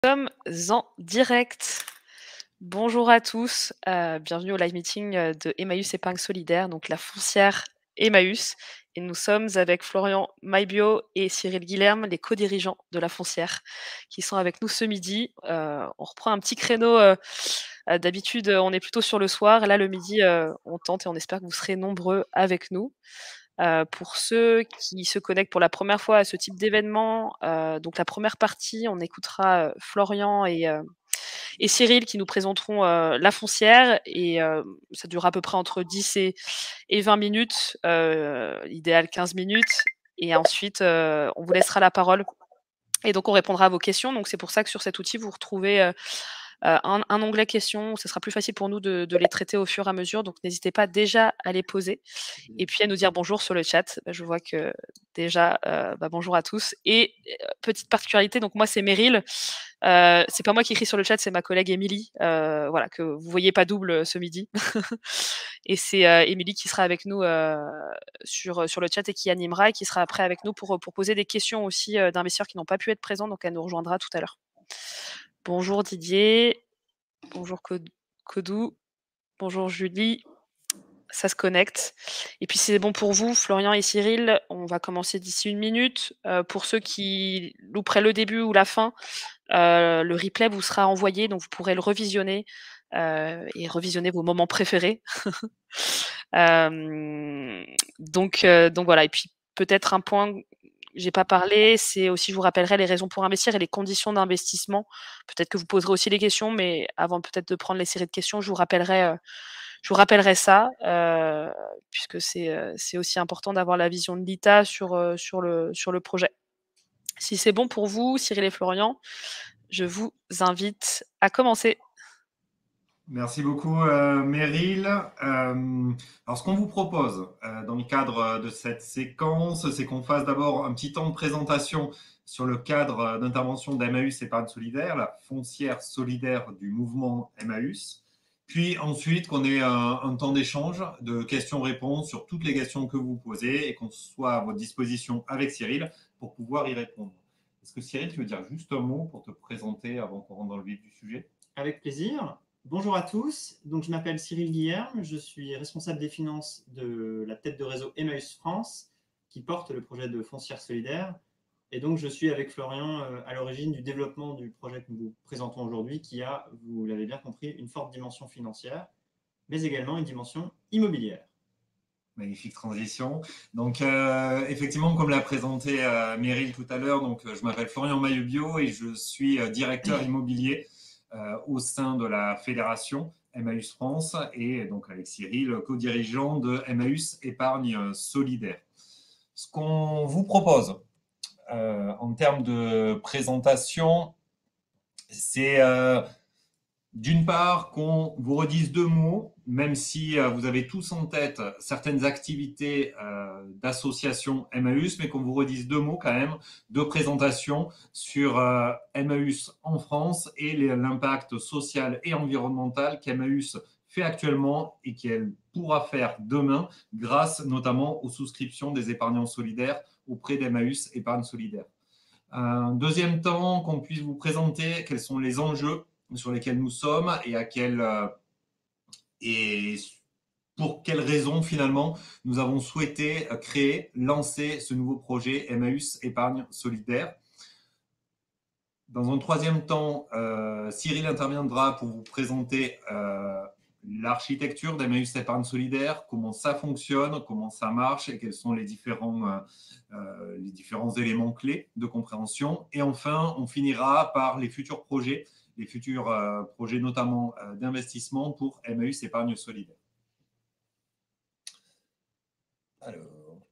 Sommes en direct. Bonjour à tous, bienvenue au live meeting, de Emmaüs Épargne Solidaire, donc la foncière Emmaüs, et nous sommes avec Florian Maillebio et Cyril Guilherme, les co-dirigeants de la foncière, qui sont avec nous ce midi. On reprend un petit créneau, d'habitude, on est plutôt sur le soir et là le midi, on tente et on espère que vous serez nombreux avec nous. Pour ceux qui se connectent pour la première fois à ce type d'événement, donc la première partie, on écoutera, Florian et Cyril qui nous présenteront, la foncière et ça durera à peu près entre 10 et 20 minutes, idéal 15 minutes et ensuite, on vous laissera la parole et donc on répondra à vos questions. Donc c'est pour ça que sur cet outil, vous retrouvez, un onglet questions. Ce sera plus facile pour nous de les traiter au fur et à mesure, donc n'hésitez pas déjà à les poser et puis à nous dire bonjour sur le chat. Je vois que déjà, bonjour à tous et petite particularité, donc moi c'est Meryl, c'est pas moi qui écris sur le chat, c'est ma collègue Émilie, voilà, que vous voyez pas double, ce midi et c'est, Émilie qui sera avec nous, sur le chat et qui animera et qui sera après avec nous pour poser des questions aussi, d'investisseurs qui n'ont pas pu être présents, donc elle nous rejoindra tout à l'heure. Bonjour Didier, bonjour Codou, bonjour Julie, ça se connecte et puis si c'est bon pour vous, Florian et Cyril, on va commencer d'ici 1 minute. Pour ceux qui louperaient le début ou la fin, le replay vous sera envoyé, donc vous pourrez le revisionner, et revisionner vos moments préférés. Donc voilà et puis peut-être un point j'ai pas parlé, c'est aussi je vous rappellerai les raisons pour investir et les conditions d'investissement. Peut-être que vous poserez aussi les questions, mais avant peut-être de prendre les séries de questions, je vous rappellerai ça, puisque c'est aussi important d'avoir la vision de l'ITA sur le projet. Si c'est bon pour vous, Cyril et Florian, je vous invite à commencer. Merci beaucoup, Meryl. Alors, ce qu'on vous propose dans le cadre de cette séquence, c'est qu'on fasse d'abord un petit temps de présentation sur le cadre d'intervention d'Emmaüs Épargne Solidaire, la foncière solidaire du mouvement Emmaüs. Puis ensuite, qu'on ait un temps d'échange, de questions-réponses sur toutes les questions que vous posez et qu'on soit à votre disposition avec Cyril pour pouvoir y répondre. Est-ce que Cyril, tu veux dire juste un mot pour te présenter avant qu'on rentre dans le vif du sujet? Avec plaisir. Bonjour à tous. Donc, je m'appelle Cyril Guilherme. Je suis responsable des finances de la tête de réseau Emmaüs France, qui porte le projet de foncière solidaire. Et donc, je suis avec Florian à l'origine du développement du projet que nous vous présentons aujourd'hui, qui a, vous l'avez bien compris, une forte dimension financière, mais également une dimension immobilière. Magnifique transition. Donc, effectivement, comme l'a présenté Meryl tout à l'heure, donc je m'appelle Florian Maillebio et je suis directeur immobilier au sein de la fédération Emmaüs France et donc avec Cyril, co-dirigeant de Emmaüs Épargne Solidaire. Ce qu'on vous propose en termes de présentation, c'est d'une part, qu'on vous redise deux mots, même si vous avez tous en tête certaines activités d'association Emmaüs, mais qu'on vous redise deux mots quand même de présentation sur Emmaüs en France et l'impact social et environnemental qu'Emmaüs fait actuellement et qu'elle pourra faire demain grâce notamment aux souscriptions des épargnants solidaires auprès d'Emmaüs Épargne Solidaire. Un deuxième temps, qu'on puisse vous présenter quels sont les enjeux sur lesquels nous sommes et pour quelles raisons finalement nous avons souhaité lancer ce nouveau projet Emmaüs Épargne Solidaire. Dans un troisième temps, Cyril interviendra pour vous présenter l'architecture d'Emmaüs Épargne Solidaire, comment ça fonctionne, comment ça marche et quels sont les différents éléments clés de compréhension. Et enfin, on finira par les futurs projets notamment d'investissement pour Emmaüs Épargne Solidaire. Alors,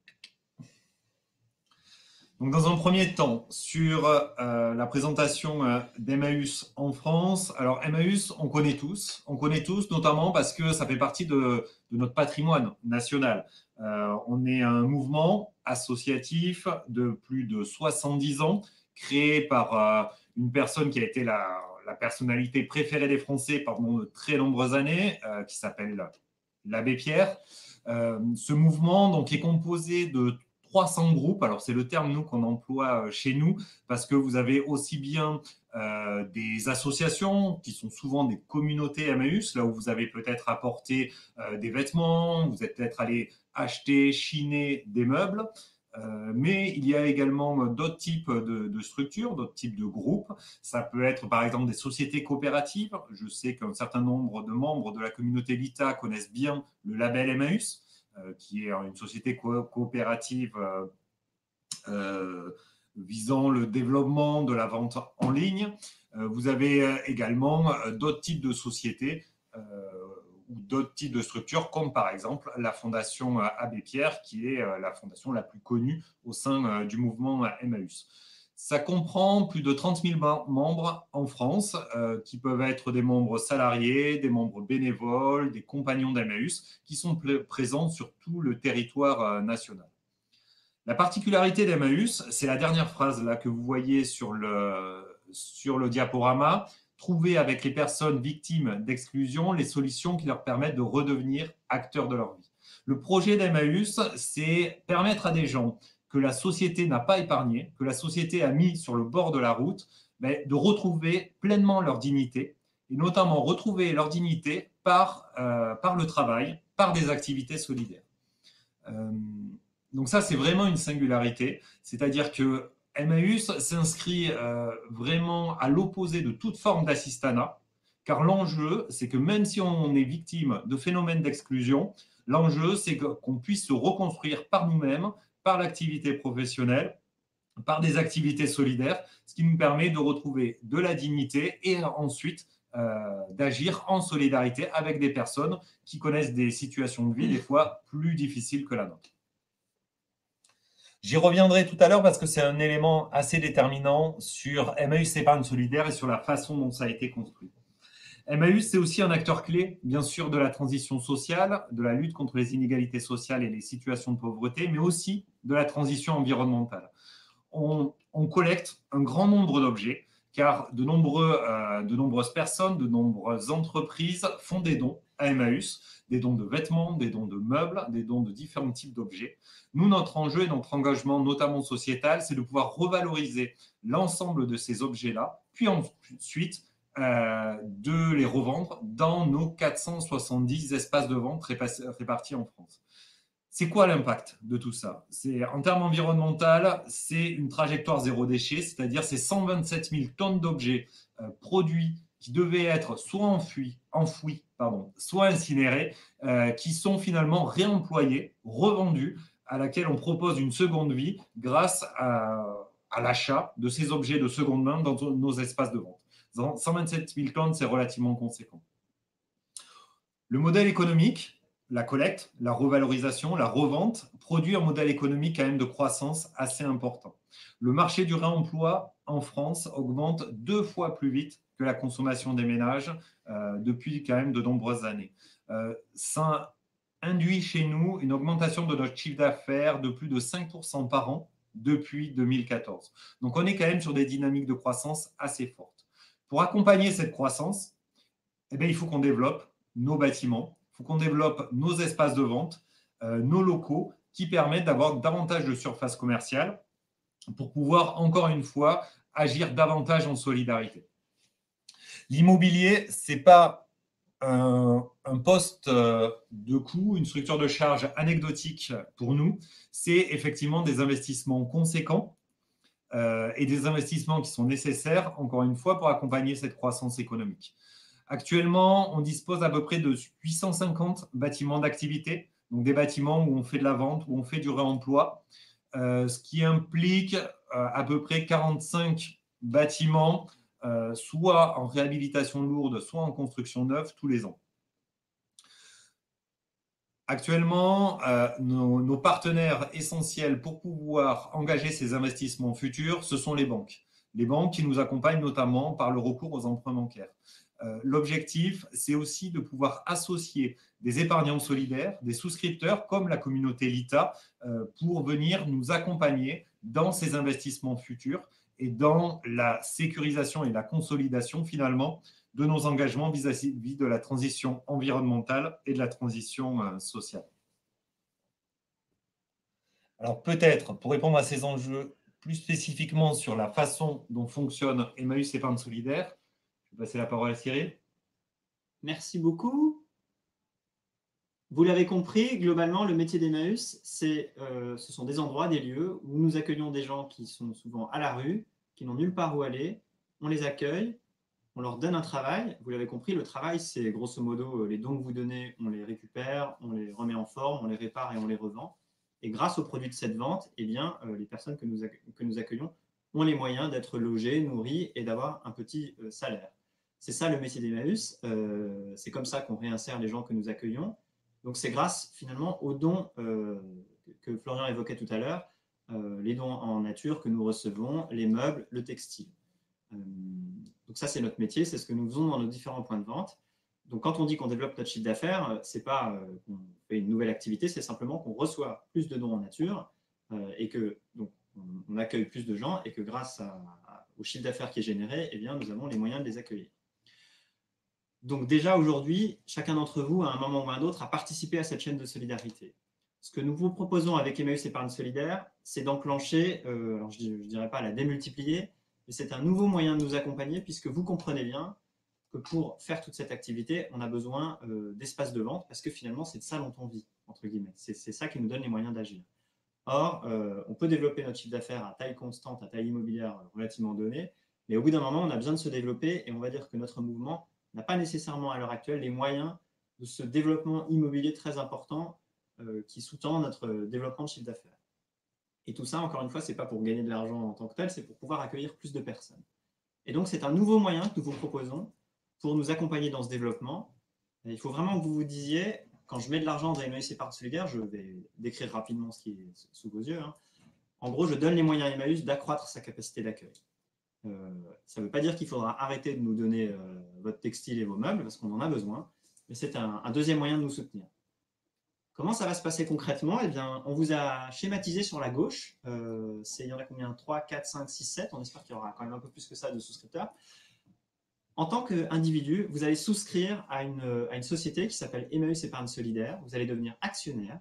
donc dans un premier temps, sur la présentation d'Emmaüs en France. Alors Emmaüs, on connaît tous notamment parce que ça fait partie de notre patrimoine national. On est un mouvement associatif de plus de 70 ans, créé par une personne qui a été la personnalité préférée des Français pendant de très nombreuses années, qui s'appelle l'abbé Pierre. Ce mouvement donc, est composé de 300 groupes. Alors, c'est le terme nous qu'on emploie chez nous parce que vous avez aussi bien des associations qui sont souvent des communautés Emmaüs, là où vous avez peut-être apporté des vêtements, vous êtes peut-être allé acheter, chiner des meubles. Mais il y a également d'autres types de structures, d'autres types de groupes. Ça peut être par exemple des sociétés coopératives. Je sais qu'un certain nombre de membres de la communauté Vita connaissent bien le label Emmaüs, qui est une société coopérative visant le développement de la vente en ligne. Vous avez également d'autres types de sociétés ou d'autres types de structures, comme par exemple la Fondation Abbé Pierre, qui est la fondation la plus connue au sein du mouvement Emmaüs. Ça comprend plus de 30 000 membres en France, qui peuvent être des membres salariés, des membres bénévoles, des compagnons d'Emmaüs, qui sont présents sur tout le territoire national. La particularité d'Emmaüs, c'est la dernière phrase là que vous voyez sur le diaporama. Trouver avec les personnes victimes d'exclusion les solutions qui leur permettent de redevenir acteurs de leur vie. Le projet d'Emmaüs, c'est permettre à des gens que la société n'a pas épargnés, que la société a mis sur le bord de la route, de retrouver pleinement leur dignité, et notamment retrouver leur dignité par le travail, par des activités solidaires. Donc ça, c'est vraiment une singularité, c'est-à-dire que Emmaüs s'inscrit vraiment à l'opposé de toute forme d'assistanat, car l'enjeu, c'est que même si on est victime de phénomènes d'exclusion, l'enjeu, c'est qu'on puisse se reconstruire par nous-mêmes, par l'activité professionnelle, par des activités solidaires, ce qui nous permet de retrouver de la dignité et ensuite d'agir en solidarité avec des personnes qui connaissent des situations de vie des fois plus difficiles que la nôtre. J'y reviendrai tout à l'heure parce que c'est un élément assez déterminant sur Emmaüs Épargne Solidaire et sur la façon dont ça a été construit. Emmaüs, c'est aussi un acteur clé, bien sûr, de la transition sociale, de la lutte contre les inégalités sociales et les situations de pauvreté, mais aussi de la transition environnementale. On collecte un grand nombre d'objets, car de nombreuses personnes, de nombreuses entreprises font des dons à Emmaüs, des dons de vêtements, des dons de meubles, des dons de différents types d'objets. Nous, notre enjeu et notre engagement, notamment sociétal, c'est de pouvoir revaloriser l'ensemble de ces objets-là, puis ensuite de les revendre dans nos 470 espaces de vente répartis en France. C'est quoi l'impact de tout ça? En termes environnementaux, c'est une trajectoire zéro déchet, c'est-à-dire c'est 127 000 tonnes d'objets produits qui devaient être soit enfouis, soit incinérés, qui sont finalement réemployés, revendus, à laquelle on propose une seconde vie grâce à l'achat de ces objets de seconde main dans nos espaces de vente. 127 000 tonnes, c'est relativement conséquent. Le modèle économique, la collecte, la revalorisation, la revente, produit un modèle économique quand même de croissance assez important. Le marché du réemploi en France augmente 2 fois plus vite que la consommation des ménages depuis quand même de nombreuses années. Ça induit chez nous une augmentation de notre chiffre d'affaires de plus de 5% par an depuis 2014. Donc on est quand même sur des dynamiques de croissance assez fortes. Pour accompagner cette croissance, il faut qu'on développe nos bâtiments, il faut qu'on développe nos espaces de vente, nos locaux qui permettent d'avoir davantage de surface commerciale pour pouvoir, encore une fois, agir davantage en solidarité. L'immobilier, ce n'est pas un poste de coût, une structure de charge anecdotique pour nous, c'est effectivement des investissements conséquents et des investissements qui sont nécessaires, encore une fois, pour accompagner cette croissance économique. Actuellement, on dispose à peu près de 850 bâtiments d'activité, donc des bâtiments où on fait de la vente, où on fait du réemploi, ce qui implique à peu près 45 bâtiments, soit en réhabilitation lourde, soit en construction neuve tous les ans. Actuellement, nos partenaires essentiels pour pouvoir engager ces investissements futurs, ce sont les banques. Les banques qui nous accompagnent notamment par le recours aux emprunts bancaires. L'objectif, c'est aussi de pouvoir associer des épargnants solidaires, des souscripteurs comme la communauté Lita pour venir nous accompagner dans ces investissements futurs et dans la sécurisation et la consolidation finalement de nos engagements vis-à-vis de la transition environnementale et de la transition sociale. Alors peut-être, pour répondre à ces enjeux plus spécifiquement sur la façon dont fonctionne Emmaüs Épargne Solidaire. Je vais passer la parole à Cyril. Merci beaucoup. Vous l'avez compris, globalement, le métier d'Emmaüs, ce sont des endroits, des lieux où nous accueillons des gens qui sont souvent à la rue, qui n'ont nulle part où aller. On les accueille, on leur donne un travail. Vous l'avez compris, le travail, c'est grosso modo les dons que vous donnez, on les récupère, on les remet en forme, on les répare et on les revend. Et grâce au produit de cette vente, eh bien, les personnes que nous accueillons ont les moyens d'être logées, nourries et d'avoir un petit salaire. C'est ça le métier d'Emmaüs. C'est comme ça qu'on réinsère les gens que nous accueillons. Donc, c'est grâce finalement aux dons que Florian évoquait tout à l'heure, les dons en nature que nous recevons, les meubles, le textile. Donc, ça, c'est notre métier, c'est ce que nous faisons dans nos différents points de vente. Donc, quand on dit qu'on développe notre chiffre d'affaires, ce n'est pas qu'on fait une nouvelle activité, c'est simplement qu'on reçoit plus de dons en nature et que donc, on accueille plus de gens et que grâce au chiffre d'affaires qui est généré, eh bien, nous avons les moyens de les accueillir. Donc déjà aujourd'hui, chacun d'entre vous, à un moment ou à un autre, a participé à cette chaîne de solidarité. Ce que nous vous proposons avec Emmaüs Épargne Solidaire, c'est d'enclencher, alors je ne dirais pas la démultiplier, mais c'est un nouveau moyen de nous accompagner puisque vous comprenez bien que pour faire toute cette activité, on a besoin d'espace de vente parce que finalement, c'est de ça dont on vit, entre guillemets. C'est ça qui nous donne les moyens d'agir. Or, on peut développer notre chiffre d'affaires à taille constante, à taille immobilière relativement donnée, mais au bout d'un moment, on a besoin de se développer et on va dire que notre mouvement n'a pas nécessairement à l'heure actuelle les moyens de ce développement immobilier très important qui sous-tend notre développement de chiffre d'affaires. Et tout ça, encore une fois, ce n'est pas pour gagner de l'argent en tant que tel, c'est pour pouvoir accueillir plus de personnes. Et donc, c'est un nouveau moyen que nous vous proposons pour nous accompagner dans ce développement. Et il faut vraiment que vous vous disiez, quand je mets de l'argent dans Emmaüs Épargne Solidaire, je vais décrire rapidement ce qui est sous vos yeux. En gros, je donne les moyens à Emmaüs d'accroître sa capacité d'accueil. Ça ne veut pas dire qu'il faudra arrêter de nous donner votre textile et vos meubles, parce qu'on en a besoin, mais c'est un deuxième moyen de nous soutenir. Comment ça va se passer concrètement? Eh bien, on vous a schématisé sur la gauche. Il y en a combien? 3, 4, 5, 6, 7. On espère qu'il y aura quand même un peu plus que ça de souscripteurs. En tant qu'individu, vous allez souscrire à une société qui s'appelle Emmaüs Épargne Solidaire. Vous allez devenir actionnaire,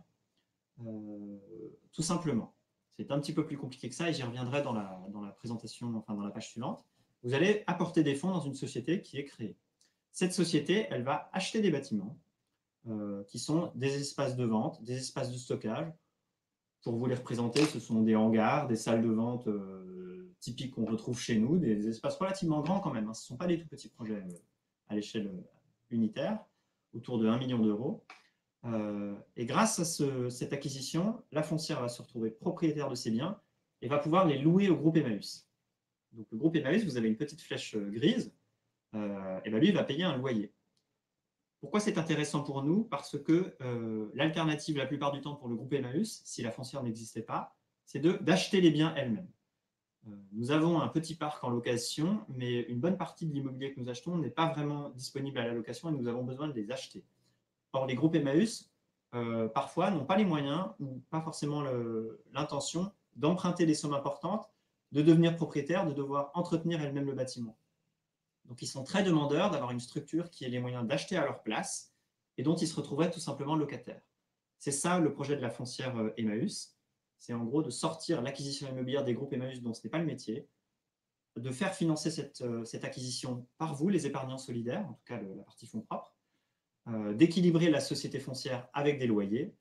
tout simplement. C'est un petit peu plus compliqué que ça et j'y reviendrai dans la présentation, enfin dans la page suivante. Vous allez apporter des fonds dans une société qui est créée. Cette société, elle va acheter des bâtiments qui sont des espaces de vente, des espaces de stockage. Pour vous les représenter, ce sont des hangars, des salles de vente typiques qu'on retrouve chez nous, des espaces relativement grands quand même. Ce ne sont pas des tout petits projets à l'échelle unitaire, autour de 1 million d'euros. Et grâce à cette acquisition, la foncière va se retrouver propriétaire de ces biens et va pouvoir les louer au groupe Emmaüs. Donc le groupe Emmaüs, vous avez une petite flèche grise, et bien lui, il va payer un loyer. Pourquoi c'est intéressant pour nous? Parce que l'alternative la plupart du temps pour le groupe Emmaüs, si la foncière n'existait pas, c'est d'acheter les biens elles-mêmes. Nous avons un petit parc en location, mais une bonne partie de l'immobilier que nous achetons n'est pas vraiment disponible à la location et nous avons besoin de les acheter. Or, les groupes Emmaüs, parfois, n'ont pas les moyens ou pas forcément l'intention d'emprunter des sommes importantes, de devenir propriétaires, de devoir entretenir elles-mêmes le bâtiment. Donc, ils sont très demandeurs d'avoir une structure qui ait les moyens d'acheter à leur place et dont ils se retrouveraient tout simplement locataires. C'est ça le projet de la foncière Emmaüs. C'est en gros de sortir l'acquisition immobilière des groupes Emmaüs dont ce n'est pas le métier, de faire financer cette acquisition par vous, les épargnants solidaires, en tout cas la partie fonds propres, d'équilibrer la société foncière avec des loyers.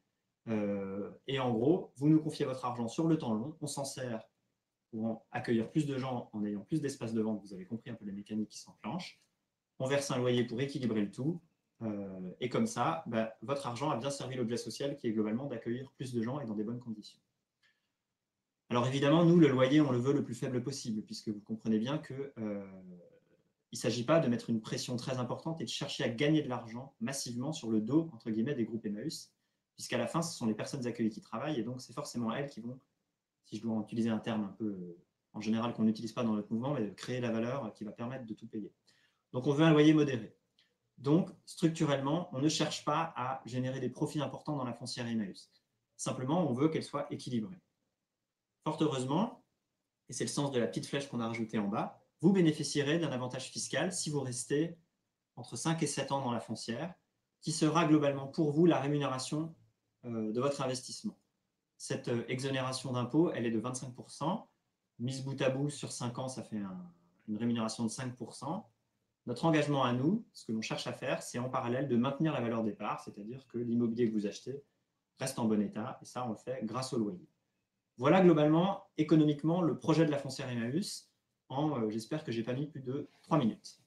Et en gros, vous nous confiez votre argent sur le temps long, on s'en sert pour accueillir plus de gens en ayant plus d'espace de vente. Vous avez compris un peu les mécaniques qui s'enclenchent. On verse un loyer pour équilibrer le tout. Et comme ça, votre argent a bien servi l'objet social qui est globalement d'accueillir plus de gens et dans des bonnes conditions. Alors évidemment, nous, le loyer, on le veut le plus faible possible, puisque vous comprenez bien que il ne s'agit pas de mettre une pression très importante et de chercher à gagner de l'argent massivement sur le dos, entre guillemets, des groupes Emmaüs, puisqu'à la fin, ce sont les personnes accueillies qui travaillent, et donc c'est forcément elles qui vont, si je dois utiliser un terme un peu, en général, qu'on n'utilise pas dans notre mouvement, mais de créer la valeur qui va permettre de tout payer. Donc on veut un loyer modéré. Donc, structurellement, on ne cherche pas à générer des profits importants dans la foncière Emmaüs. Simplement, on veut qu'elle soit équilibrée. Fort heureusement, et c'est le sens de la petite flèche qu'on a rajoutée en bas, vous bénéficierez d'un avantage fiscal si vous restez entre 5 et 7 ans dans la foncière, qui sera globalement pour vous la rémunération de votre investissement. Cette exonération d'impôt, elle est de 25%. mise bout à bout sur 5 ans, ça fait une rémunération de 5%. Notre engagement à nous, ce que l'on cherche à faire, c'est en parallèle de maintenir la valeur des parts, c'est-à-dire que l'immobilier que vous achetez reste en bon état, et ça, on le fait grâce au loyer. Voilà globalement, économiquement, le projet de la foncière Emmaüs, j'espère que je n'ai pas mis plus de 3 minutes.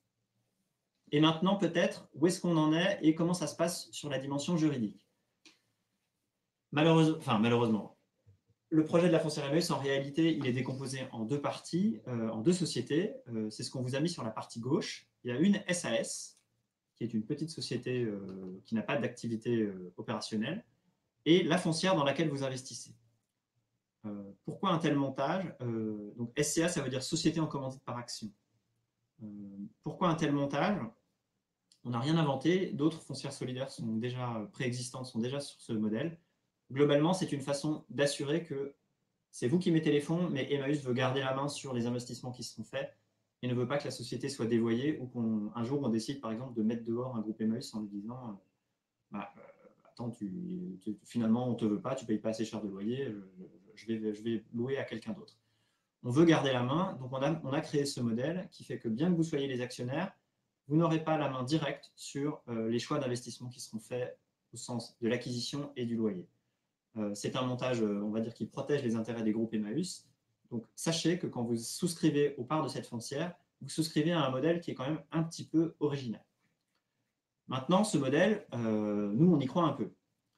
Et maintenant, peut-être, où est-ce qu'on en est et comment ça se passe sur la dimension juridique. Malheureusement, le projet de la foncière Emmaüs, en réalité, il est décomposé en 2 parties, en 2 sociétés. C'est ce qu'on vous a mis sur la partie gauche. Il y a une SAS, qui est une petite société qui n'a pas d'activité opérationnelle, et la foncière dans laquelle vous investissez. Pourquoi un tel montage? Donc SCA, ça veut dire Société en commandite par action. Pourquoi un tel montage? On n'a rien inventé. D'autres foncières solidaires sont déjà préexistantes, sont déjà sur ce modèle. Globalement, c'est une façon d'assurer que c'est vous qui mettez les fonds, mais Emmaüs veut garder la main sur les investissements qui seront faits et ne veut pas que la société soit dévoyée ou qu'un jour on décide par exemple de mettre dehors un groupe Emmaüs en lui disant attends, finalement on ne te veut pas, tu ne payes pas assez cher de loyer, je vais louer à quelqu'un d'autre. On veut garder la main, donc on a créé ce modèle qui fait que bien que vous soyez les actionnaires, vous n'aurez pas la main directe sur les choix d'investissement qui seront faits au sens de l'acquisition et du loyer. C'est un montage, on va dire, qui protège les intérêts des groupes Emmaüs. Donc, sachez que quand vous souscrivez aux parts de cette foncière, vous souscrivez à un modèle qui est quand même un petit peu original. Maintenant, ce modèle, nous, on y croit un peu.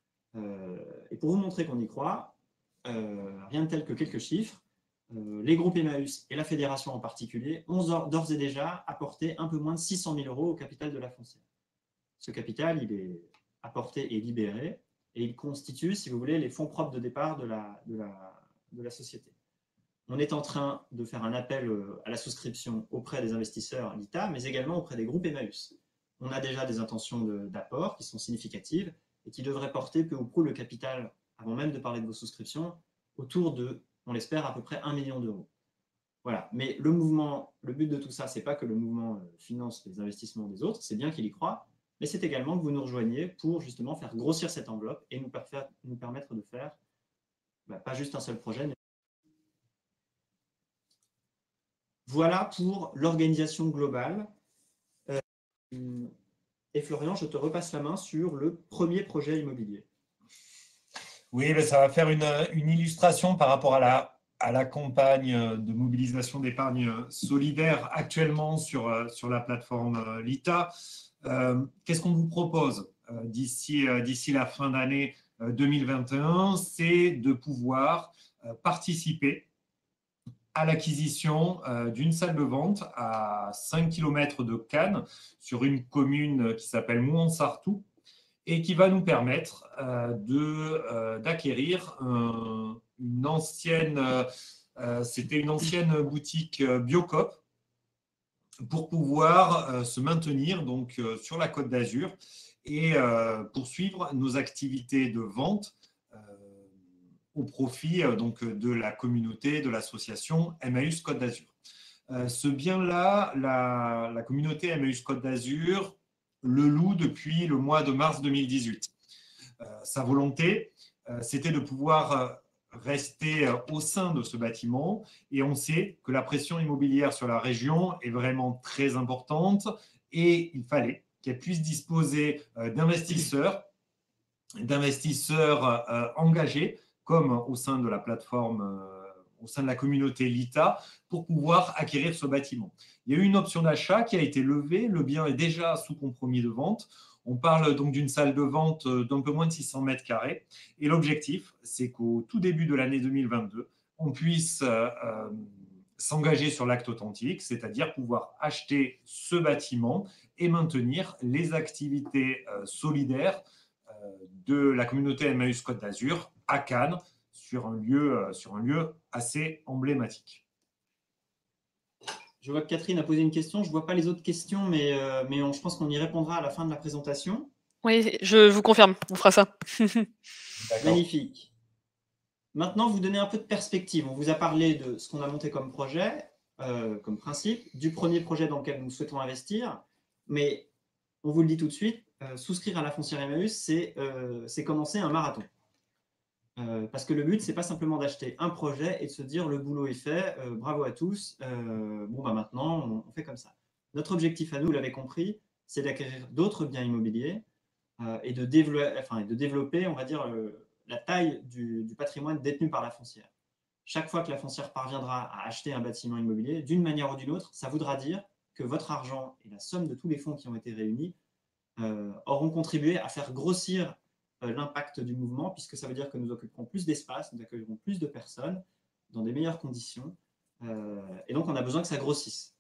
Et pour vous montrer qu'on y croit, rien de tel que quelques chiffres. Les groupes Emmaüs et la fédération en particulier ont d'ores et déjà apporté un peu moins de 600 000 € au capital de la foncière. Ce capital, il est apporté et libéré, et il constitue, si vous voulez, les fonds propres de départ de la société. On est en train de faire un appel à la souscription auprès des investisseurs l'ITA, mais également auprès des groupes Emmaüs. On a déjà des intentions d'apport qui sont significatives et qui devraient porter peu ou prou le capital, avant même de parler de vos souscriptions, autour de, on l'espère, à peu près 1 million d'euros. Voilà. Mais le but de tout ça, ce n'est pas que le mouvement finance les investissements des autres, c'est bien qu'il y croit, mais c'est également que vous nous rejoigniez pour justement faire grossir cette enveloppe et nous permettre de faire pas juste un seul projet. Mais... Voilà pour l'organisation globale. Et Florian, je te repasse la main sur le premier projet immobilier. Oui, ça va faire une illustration par rapport à la campagne de mobilisation d'épargne solidaire actuellement sur la plateforme Lita. Qu'est-ce qu'on vous propose d'ici la fin d'année 2021? C'est de pouvoir participer à l'acquisition d'une salle de vente à 5 km de Cannes, sur une commune qui s'appelle Mouansartou, et qui va nous permettre d'acquérir une ancienne boutique Biocoop, pour pouvoir se maintenir donc sur la Côte d'Azur et poursuivre nos activités de vente au profit donc de la communauté, de l'association Emmaüs Côte d'Azur. Ce bien-là, la communauté Emmaüs Côte d'Azur le loue depuis le mois de mars 2018. Sa volonté, c'était de pouvoir rester au sein de ce bâtiment, et on sait que la pression immobilière sur la région est vraiment très importante, et il fallait qu'elle puisse disposer d'investisseurs engagés, comme au sein de la plateforme, au sein de la communauté Lita, pour pouvoir acquérir ce bâtiment. Il y a eu une option d'achat qui a été levée, le bien est déjà sous compromis de vente. On parle donc d'une salle de vente d'un peu moins de 600 mètres carrés. Et l'objectif, c'est qu'au tout début de l'année 2022, on puisse s'engager sur l'acte authentique, c'est-à-dire pouvoir acheter ce bâtiment et maintenir les activités solidaires de la communauté Emmaüs Côte d'Azur à Cannes, sur un lieu assez emblématique. Je vois que Catherine a posé une question. Je ne vois pas les autres questions, mais je pense qu'on y répondra à la fin de la présentation. Oui, je vous confirme, on fera ça. Magnifique. Maintenant, vous donnez un peu de perspective. On vous a parlé de ce qu'on a monté comme projet, comme principe, du premier projet dans lequel nous souhaitons investir, mais on vous le dit tout de suite, souscrire à la foncière Emmaüs, c'est commencer un marathon. Parce que le but, c'est pas simplement d'acheter un projet et de se dire le boulot est fait, bravo à tous, bon bah maintenant on fait comme ça. Notre objectif à nous, vous l'avez compris, c'est d'acquérir d'autres biens immobiliers et de développer, on va dire, la taille du patrimoine détenu par la foncière. Chaque fois que la foncière parviendra à acheter un bâtiment immobilier, d'une manière ou d'une autre, ça voudra dire que votre argent et la somme de tous les fonds qui ont été réunis auront contribué à faire grossir l'impact du mouvement, puisque ça veut dire que nous occuperons plus d'espace, nous accueillerons plus de personnes dans des meilleures conditions, et donc on a besoin que ça grossisse.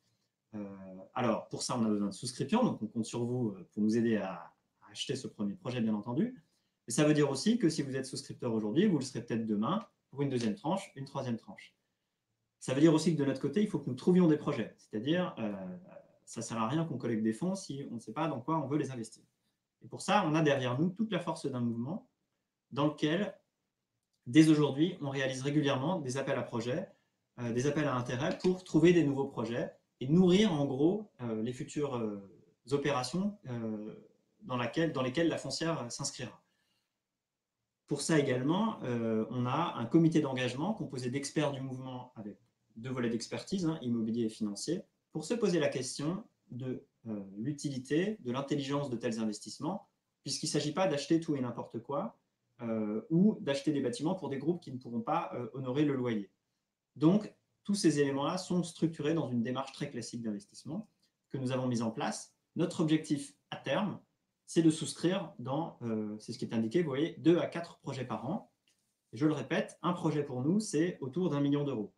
Alors, pour ça, on a besoin de souscription, donc on compte sur vous pour nous aider à acheter ce premier projet, bien entendu. Mais ça veut dire aussi que si vous êtes souscripteur aujourd'hui, vous le serez peut-être demain pour une deuxième tranche, une troisième tranche. Ça veut dire aussi que de notre côté, il faut que nous trouvions des projets, c'est-à-dire ça ne sert à rien qu'on collecte des fonds si on ne sait pas dans quoi on veut les investir. Et pour ça, on a derrière nous toute la force d'un mouvement dans lequel, dès aujourd'hui, on réalise régulièrement des appels à projets, des appels à intérêt pour trouver des nouveaux projets et nourrir en gros les futures opérations dans lesquelles la foncière s'inscrira. Pour ça également, on a un comité d'engagement composé d'experts du mouvement avec 2 volets d'expertise, immobilier et financier, pour se poser la question de l'utilité, de l'intelligence de tels investissements, puisqu'il ne s'agit pas d'acheter tout et n'importe quoi ou d'acheter des bâtiments pour des groupes qui ne pourront pas honorer le loyer. Donc, tous ces éléments-là sont structurés dans une démarche très classique d'investissement que nous avons mise en place. Notre objectif à terme, c'est de souscrire dans, c'est ce qui est indiqué, vous voyez, 2 à 4 projets par an. Et je le répète, un projet pour nous, c'est autour d'1 million d'euros.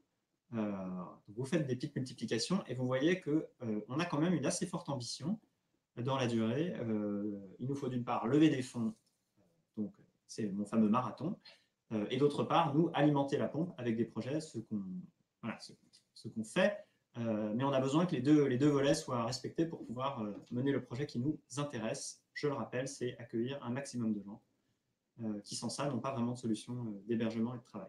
Vous faites des petites multiplications et vous voyez qu'on a quand même une assez forte ambition dans la durée. Il nous faut d'une part lever des fonds, donc c'est mon fameux marathon, et d'autre part, nous, alimenter la pompe avec des projets, ce qu'on fait, mais on a besoin que les deux volets soient respectés pour pouvoir mener le projet qui nous intéresse. Je le rappelle, c'est accueillir un maximum de gens qui, sans ça, n'ont pas vraiment de solution d'hébergement et de travail.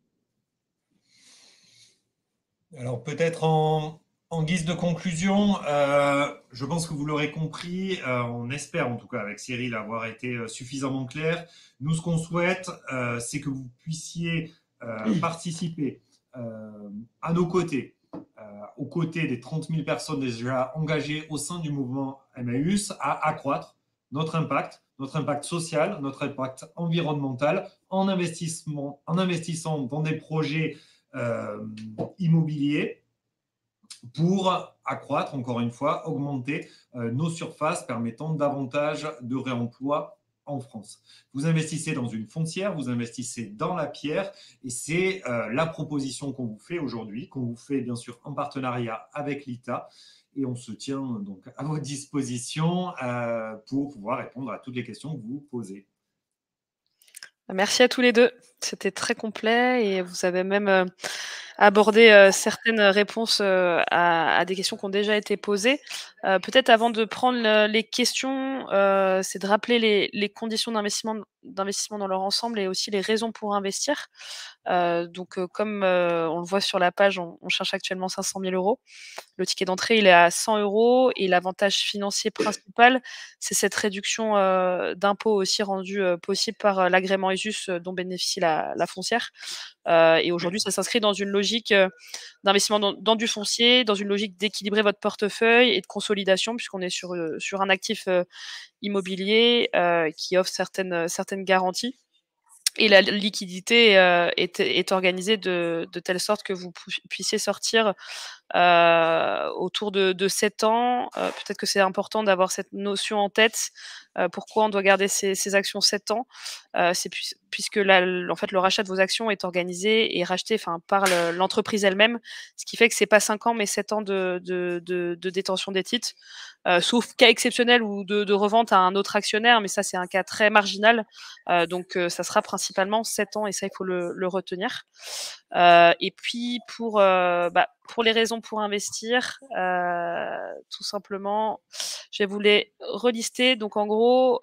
Alors peut-être en guise de conclusion, je pense que vous l'aurez compris, on espère en tout cas avec Cyril avoir été suffisamment clair. Nous, ce qu'on souhaite, c'est que vous puissiez participer à nos côtés, aux côtés des 30 000 personnes déjà engagées au sein du mouvement Emmaüs, à accroître notre impact social, notre impact environnemental en investissant dans des projets immobiliers pour accroître, encore une fois, augmenter nos surfaces permettant davantage de réemploi en France. Vous investissez dans une foncière, vous investissez dans la pierre et c'est la proposition qu'on vous fait aujourd'hui, qu'on vous fait bien sûr en partenariat avec l'ITA et on se tient donc à votre disposition pour pouvoir répondre à toutes les questions que vous posez. Merci à tous les deux. C'était très complet et vous avez même abordé certaines réponses à des questions qui ont déjà été posées. Peut-être avant de prendre les questions, c'est de rappeler les conditions d'investissement dans leur ensemble et aussi les raisons pour investir. Donc, comme on le voit sur la page, on cherche actuellement 500 000 €. Le ticket d'entrée, il est à 100 € et l'avantage financier principal, c'est cette réduction d'impôt aussi rendue possible par l'agrément ESUS dont bénéficie la foncière. Et aujourd'hui, ça s'inscrit dans une logique d'investissement dans du foncier, dans une logique d'équilibrer votre portefeuille et de consolidation, puisqu'on est sur un actif immobilier qui offre certaines garanties. Et la liquidité est organisée de telle sorte que vous puissiez sortir autour de 7 ans. Peut-être que c'est important d'avoir cette notion en tête. Pourquoi on doit garder ces actions 7 ans? C'est puisque en fait, le rachat de vos actions est organisé et racheté par l'entreprise elle-même, ce qui fait que c'est pas 5 ans, mais 7 ans de détention des titres, sauf cas exceptionnel ou de revente à un autre actionnaire, mais ça, c'est un cas très marginal. Donc, ça sera principalement 7 ans et ça, il faut le retenir. Et puis, pour les raisons pour investir, tout simplement, je vais vous les relister. Donc, en gros,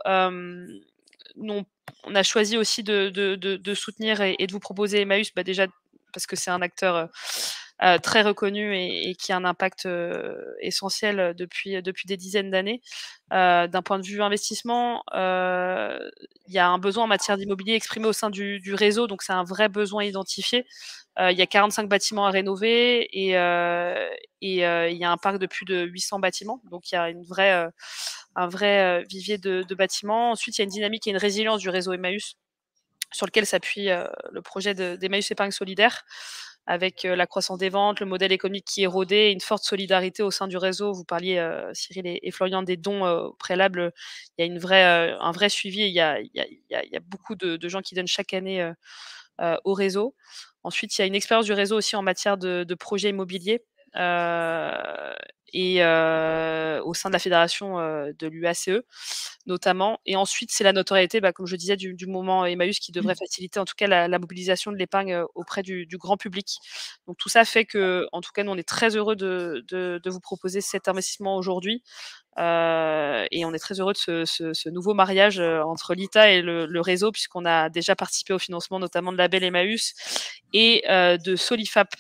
nous, on a choisi aussi de soutenir et de vous proposer Emmaüs, déjà parce que c'est un acteur très reconnu et qui a un impact essentiel depuis des dizaines d'années. D'un point de vue investissement, il y a un besoin en matière d'immobilier exprimé au sein du réseau, donc c'est un vrai besoin identifié. Il y a 45 bâtiments à rénover et il y a un parc de plus de 800 bâtiments, donc il y a un vrai vivier de bâtiments. Ensuite, il y a une dynamique et une résilience du réseau Emmaüs sur lequel s'appuie le projet d'Emmaüs Épargne Solidaire, avec la croissance des ventes, le modèle économique qui est érodé et une forte solidarité au sein du réseau. Vous parliez, Cyril et Florian, des dons préalables. Il y a un vrai suivi. Il y a beaucoup de gens qui donnent chaque année au réseau. Ensuite, il y a une expérience du réseau aussi en matière de projets immobiliers. Au sein de la fédération de l'UACE notamment. Et ensuite, c'est la notoriété, comme je disais, du moment Emmaüs qui devrait faciliter en tout cas la mobilisation de l'épargne auprès du grand public. Donc tout ça fait que, en tout cas, nous, on est très heureux de vous proposer cet investissement aujourd'hui. Et on est très heureux de ce nouveau mariage entre l'ITA et le réseau, puisqu'on a déjà participé au financement notamment de Label Emmaüs et de Solifap.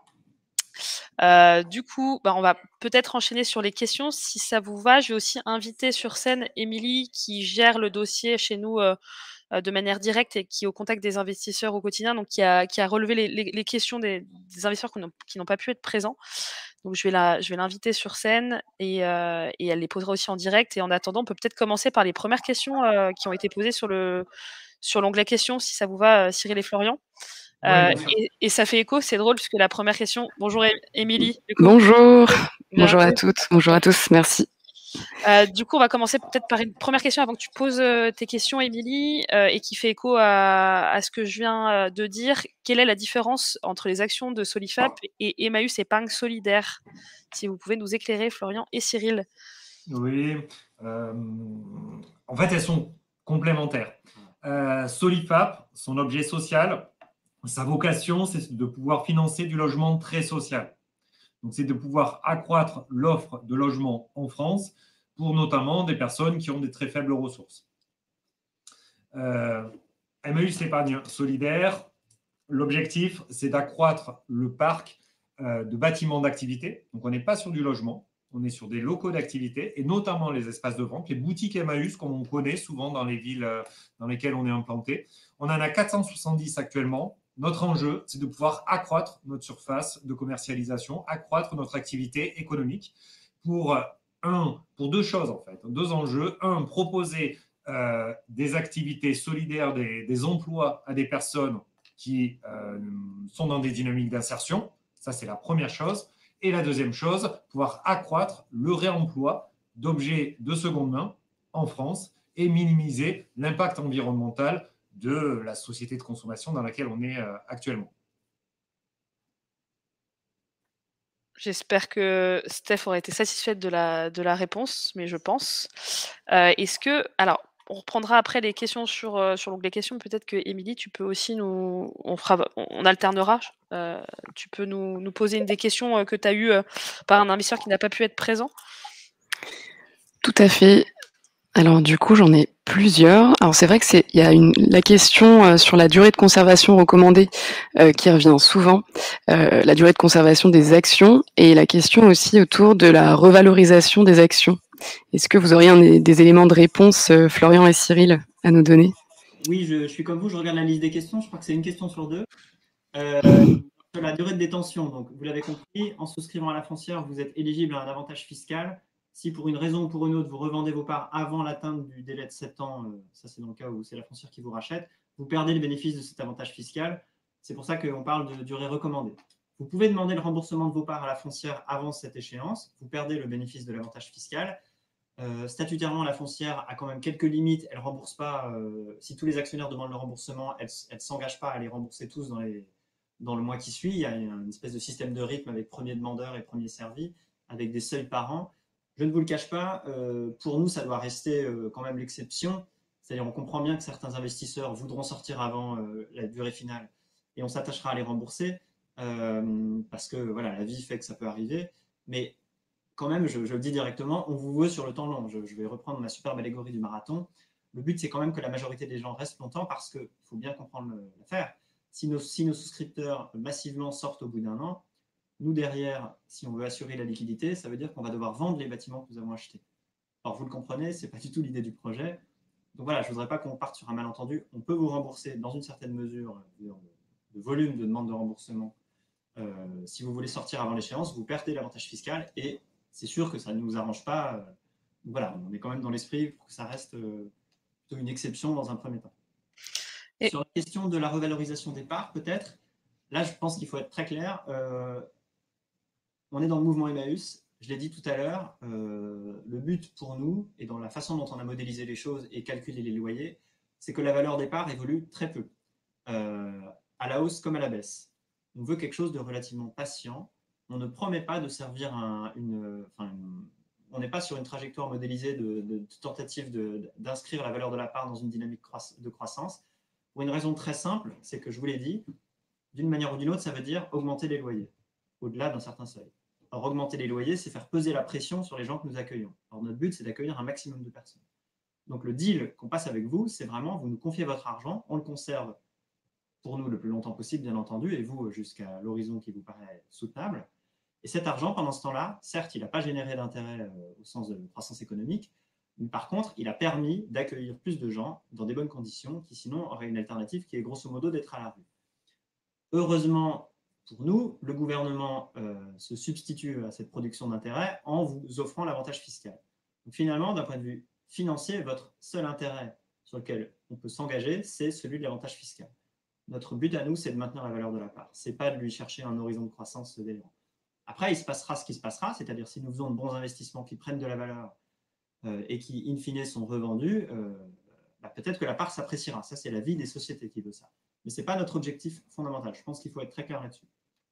Du coup, on va peut-être enchaîner sur les questions si ça vous va. Je vais aussi inviter sur scène Émilie qui gère le dossier chez nous de manière directe et qui est au contact des investisseurs au quotidien, donc qui a relevé les questions des investisseurs qui n'ont pas pu être présents. Donc je vais l'inviter sur scène et elle les posera aussi en direct. Et en attendant, on peut peut-être commencer par les premières questions qui ont été posées sur l'onglet questions, si ça vous va, Cyril et Florian. Et ça fait écho, c'est drôle puisque la première question. Bonjour Émilie. Bonjour, bonjour à toutes, bonjour à tous, merci. Du coup, on va commencer peut-être par une première question avant que tu poses tes questions, Émilie, et qui fait écho à ce que je viens de dire. Quelle est la différence entre les actions de Solifap et Emmaüs Épargne Solidaire? Si vous pouvez nous éclairer, Florian et Cyril. Oui, en fait, elles sont complémentaires. Solifap, son objet social, sa vocation, c'est de pouvoir financer du logement très social. Donc, c'est de pouvoir accroître l'offre de logement en France pour notamment des personnes qui ont des très faibles ressources. Emmaüs Épargne Solidaire, l'objectif, c'est d'accroître le parc de bâtiments d'activité. Donc, on n'est pas sur du logement, on est sur des locaux d'activité et notamment les espaces de vente, les boutiques Emmaüs, comme on connaît souvent dans les villes dans lesquelles on est implanté. On en a 470 actuellement. Notre enjeu, c'est de pouvoir accroître notre surface de commercialisation, accroître notre activité économique pour deux choses en fait, deux enjeux. Un, proposer des activités solidaires, des emplois à des personnes qui sont dans des dynamiques d'insertion. Ça, c'est la première chose. Et la deuxième chose, pouvoir accroître le réemploi d'objets de seconde main en France et minimiser l'impact environnemental de la société de consommation dans laquelle on est actuellement. J'espère que Steph aurait été satisfaite de la réponse, mais je pense. Alors, on reprendra après les questions sur l'onglet questions. Peut-être que Émilie, tu peux aussi on alternera. Tu peux nous poser une des questions que tu as eues par un investisseur qui n'a pas pu être présent. Tout à fait. Alors du coup, j'en ai plusieurs. Alors c'est vrai que il y a la question sur la durée de conservation recommandée qui revient souvent, la durée de conservation des actions et la question aussi autour de la revalorisation des actions. Est-ce que vous auriez des éléments de réponse, Florian et Cyril, à nous donner? Oui, je suis comme vous, je regarde la liste des questions, je crois que c'est une question sur deux. Sur la durée de détention, donc vous l'avez compris, en souscrivant à la foncière, vous êtes éligible à un avantage fiscal. Si pour une raison ou pour une autre, vous revendez vos parts avant l'atteinte du délai de 7 ans, ça c'est dans le cas où c'est la foncière qui vous rachète, vous perdez le bénéfice de cet avantage fiscal. C'est pour ça qu'on parle de durée recommandée. Vous pouvez demander le remboursement de vos parts à la foncière avant cette échéance, vous perdez le bénéfice de l'avantage fiscal. Statutairement, la foncière a quand même quelques limites, elle ne rembourse pas, si tous les actionnaires demandent le remboursement, elle ne s'engage pas à les rembourser tous dans le mois qui suit. Il y a une espèce de système de rythme avec premier demandeur et premier servi, avec des seuils par an. Je ne vous le cache pas, pour nous, ça doit rester quand même l'exception. C'est-à-dire, on comprend bien que certains investisseurs voudront sortir avant la durée finale et on s'attachera à les rembourser parce que voilà, la vie fait que ça peut arriver. Mais quand même, je le dis directement, on vous veut sur le temps long. Je vais reprendre ma superbe allégorie du marathon. Le but, c'est quand même que la majorité des gens restent longtemps parce qu'il faut bien comprendre l'affaire. Si nos souscripteurs massivement sortent au bout d'un an, Nous, derrière, si on veut assurer la liquidité, ça veut dire qu'on va devoir vendre les bâtiments que nous avons achetés. Alors, vous le comprenez, ce n'est pas du tout l'idée du projet. Donc voilà, je ne voudrais pas qu'on parte sur un malentendu. On peut vous rembourser dans une certaine mesure de volume de demande de remboursement. Si vous voulez sortir avant l'échéance, vous perdez l'avantage fiscal et c'est sûr que ça ne nous arrange pas. Donc voilà, on est quand même dans l'esprit pour que ça reste plutôt une exception dans un premier temps. Et sur la question de la revalorisation des parts, peut-être, là, je pense qu'il faut être très clair. On est dans le mouvement Emmaüs. Je l'ai dit tout à l'heure, le but pour nous, et dans la façon dont on a modélisé les choses et calculé les loyers, c'est que la valeur des parts évolue très peu, à la hausse comme à la baisse. On veut quelque chose de relativement patient. On ne promet pas de servir on n'est pas sur une trajectoire modélisée de tentative d'inscrire la valeur de la part dans une dynamique de croissance. Pour une raison très simple, c'est que je vous l'ai dit, d'une manière ou d'une autre, ça veut dire augmenter les loyers, au-delà d'un certain seuil. Alors, augmenter les loyers, c'est faire peser la pression sur les gens que nous accueillons. Alors, notre but, c'est d'accueillir un maximum de personnes. Donc, le deal qu'on passe avec vous, c'est vraiment, vous nous confiez votre argent, on le conserve pour nous le plus longtemps possible, bien entendu, et vous, jusqu'à l'horizon qui vous paraît soutenable. Et cet argent, pendant ce temps-là, certes, il n'a pas généré d'intérêt au sens de croissance économique, mais par contre, il a permis d'accueillir plus de gens dans des bonnes conditions qui, sinon, auraient une alternative qui est grosso modo d'être à la rue. Heureusement, pour nous, le gouvernement se substitue à cette production d'intérêt en vous offrant l'avantage fiscal. Donc finalement, d'un point de vue financier, votre seul intérêt sur lequel on peut s'engager, c'est celui de l'avantage fiscal. Notre but à nous, c'est de maintenir la valeur de la part. Ce n'est pas de lui chercher un horizon de croissance délirant. Après, il se passera ce qui se passera, c'est-à-dire si nous faisons de bons investissements qui prennent de la valeur et qui, in fine, sont revendus, peut-être que la part s'appréciera. Ça, c'est la vie des sociétés qui veut ça. Mais ce n'est pas notre objectif fondamental. Je pense qu'il faut être très clair là-dessus.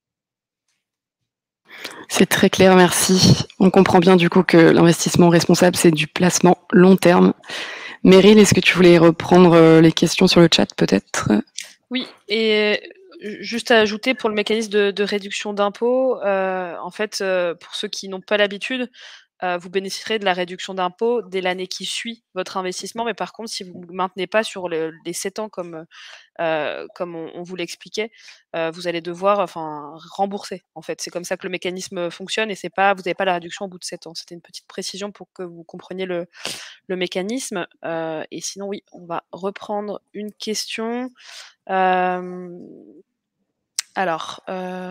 C'est très clair, merci. On comprend bien du coup que l'investissement responsable, c'est du placement long terme. Meryl, est-ce que tu voulais reprendre les questions sur le chat peut-être ? Oui, et juste à ajouter pour le mécanisme de réduction d'impôt, en fait, pour ceux qui n'ont pas l'habitude, vous bénéficierez de la réduction d'impôt dès l'année qui suit votre investissement. Mais par contre, si vous ne maintenez pas sur les 7 ans comme on vous l'expliquait, vous allez devoir rembourser. En fait, c'est comme ça que le mécanisme fonctionne et vous n'avez pas la réduction au bout de 7 ans. C'était une petite précision pour que vous compreniez le mécanisme. Et sinon, oui, on va reprendre une question. Alors,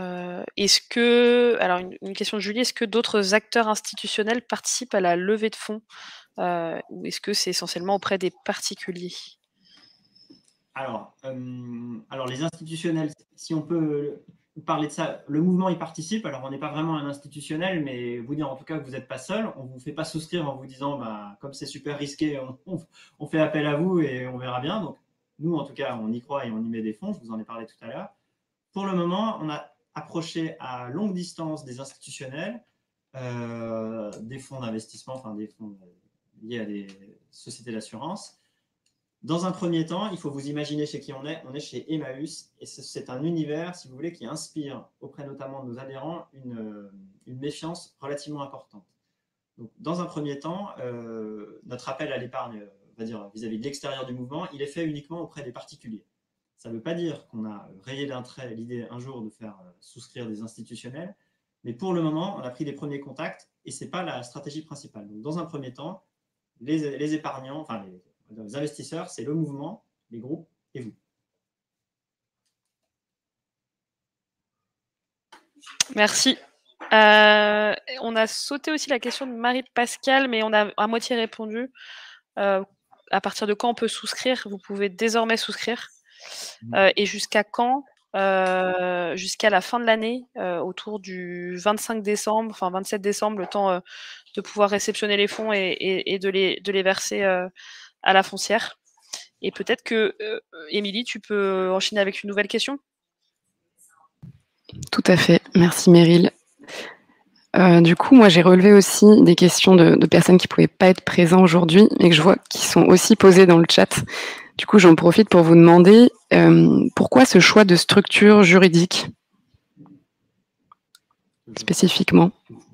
une question de Julie, est-ce que d'autres acteurs institutionnels participent à la levée de fonds ou est-ce que c'est essentiellement auprès des particuliers ? Alors, les institutionnels, si on peut parler de ça, le mouvement y participe. Alors, on n'est pas vraiment un institutionnel, mais vous dire en tout cas que vous n'êtes pas seul. On ne vous fait pas souscrire en vous disant, comme c'est super risqué, on fait appel à vous et on verra bien. Donc, nous, en tout cas, on y croit et on y met des fonds. Je vous en ai parlé tout à l'heure. Pour le moment, on a approché à longue distance des institutionnels, des fonds d'investissement, des fonds liés à des sociétés d'assurance. Dans un premier temps, il faut vous imaginer chez qui on est. On est chez Emmaüs et c'est un univers, si vous voulez, qui inspire auprès notamment de nos adhérents une méfiance relativement importante. Donc, dans un premier temps, notre appel à l'épargne, on va dire vis-à-vis de l'extérieur du mouvement, il est fait uniquement auprès des particuliers. Ça ne veut pas dire qu'on a rayé d'un trait l'idée un jour de faire souscrire des institutionnels, mais pour le moment, on a pris des premiers contacts et ce n'est pas la stratégie principale. Donc, dans un premier temps, les épargnants, les investisseurs, c'est le mouvement, les groupes et vous. Merci. On a sauté aussi la question de Marie-Pascale, mais on a à moitié répondu. À partir de quand on peut souscrire ? Vous pouvez désormais souscrire. Et jusqu'à quand ? Jusqu'à la fin de l'année, autour du 25 décembre, 27 décembre, le temps de pouvoir réceptionner les fonds et de les verser à la foncière. Et peut-être que, Émilie, tu peux enchaîner avec une nouvelle question ? Tout à fait. Merci Meryl. Du coup, moi, j'ai relevé aussi des questions de personnes qui ne pouvaient pas être présentes aujourd'hui, mais que je vois qui sont aussi posées dans le chat. Du coup, j'en profite pour vous demander pourquoi ce choix de structure juridique spécifiquement ?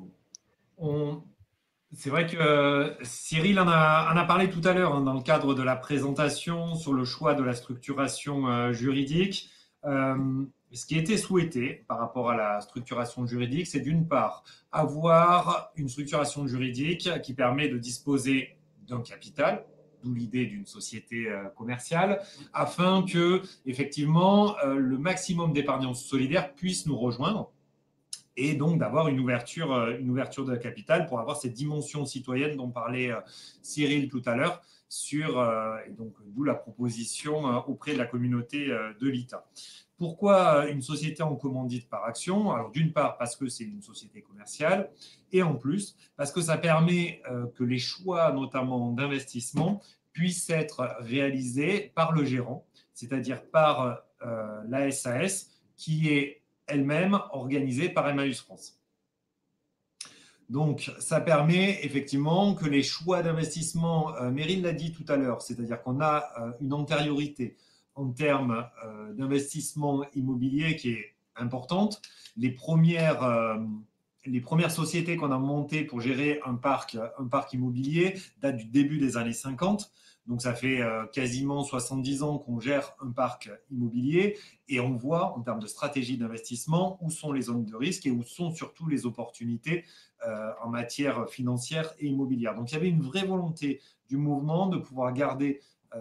C'est vrai que Cyril en a parlé tout à l'heure dans le cadre de la présentation sur le choix de la structuration juridique. ce qui était souhaité par rapport à la structuration juridique, c'est d'une part avoir une structuration juridique qui permet de disposer d'un capital, d'où l'idée d'une société commerciale, afin que, effectivement, le maximum d'épargnants solidaires puissent nous rejoindre et donc d'avoir une ouverture de capital pour avoir cette dimension citoyenne dont parlait Cyril tout à l'heure, et donc d'où la proposition auprès de la communauté de l'ITA. Pourquoi une société en commandite par action? Alors d'une part parce que c'est une société commerciale et en plus parce que ça permet que les choix notamment d'investissement puissent être réalisés par le gérant, c'est-à-dire par la SAS qui est elle-même organisée par Emmaüs France. Donc, ça permet effectivement que les choix d'investissement, Meryl l'a dit tout à l'heure, c'est-à-dire qu'on a une antériorité en termes d'investissement immobilier qui est importante. Les premières sociétés qu'on a montées pour gérer un parc immobilier datent du début des années 50. Donc, ça fait quasiment 70 ans qu'on gère un parc immobilier et on voit, en termes de stratégie d'investissement, où sont les zones de risque et où sont surtout les opportunités en matière financière et immobilière. Donc, il y avait une vraie volonté du mouvement de pouvoir garder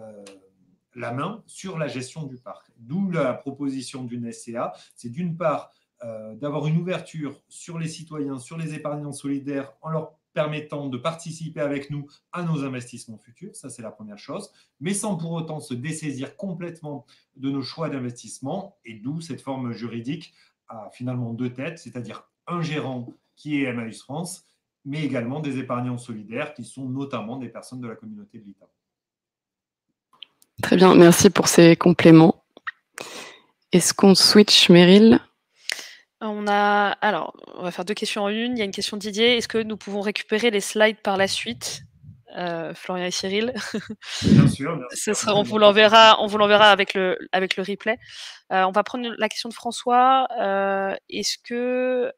la main sur la gestion du parc. D'où la proposition d'une SCA. C'est d'une part d'avoir une ouverture sur les citoyens, sur les épargnants solidaires en leur permettant de participer avec nous à nos investissements futurs, ça c'est la première chose, mais sans pour autant se dessaisir complètement de nos choix d'investissement, et d'où cette forme juridique à finalement deux têtes, c'est-à-dire un gérant qui est Emmaüs France, mais également des épargnants solidaires qui sont notamment des personnes de la communauté de l'ITA. Très bien, merci pour ces compléments. Est-ce qu'on switch, Meryl? On va faire deux questions en une. Il y a une question de Didier. Est-ce que nous pouvons récupérer les slides par la suite, Florian et Cyril? Bien sûr. On vous l'enverra avec le replay. On va prendre la question de François. Est-ce que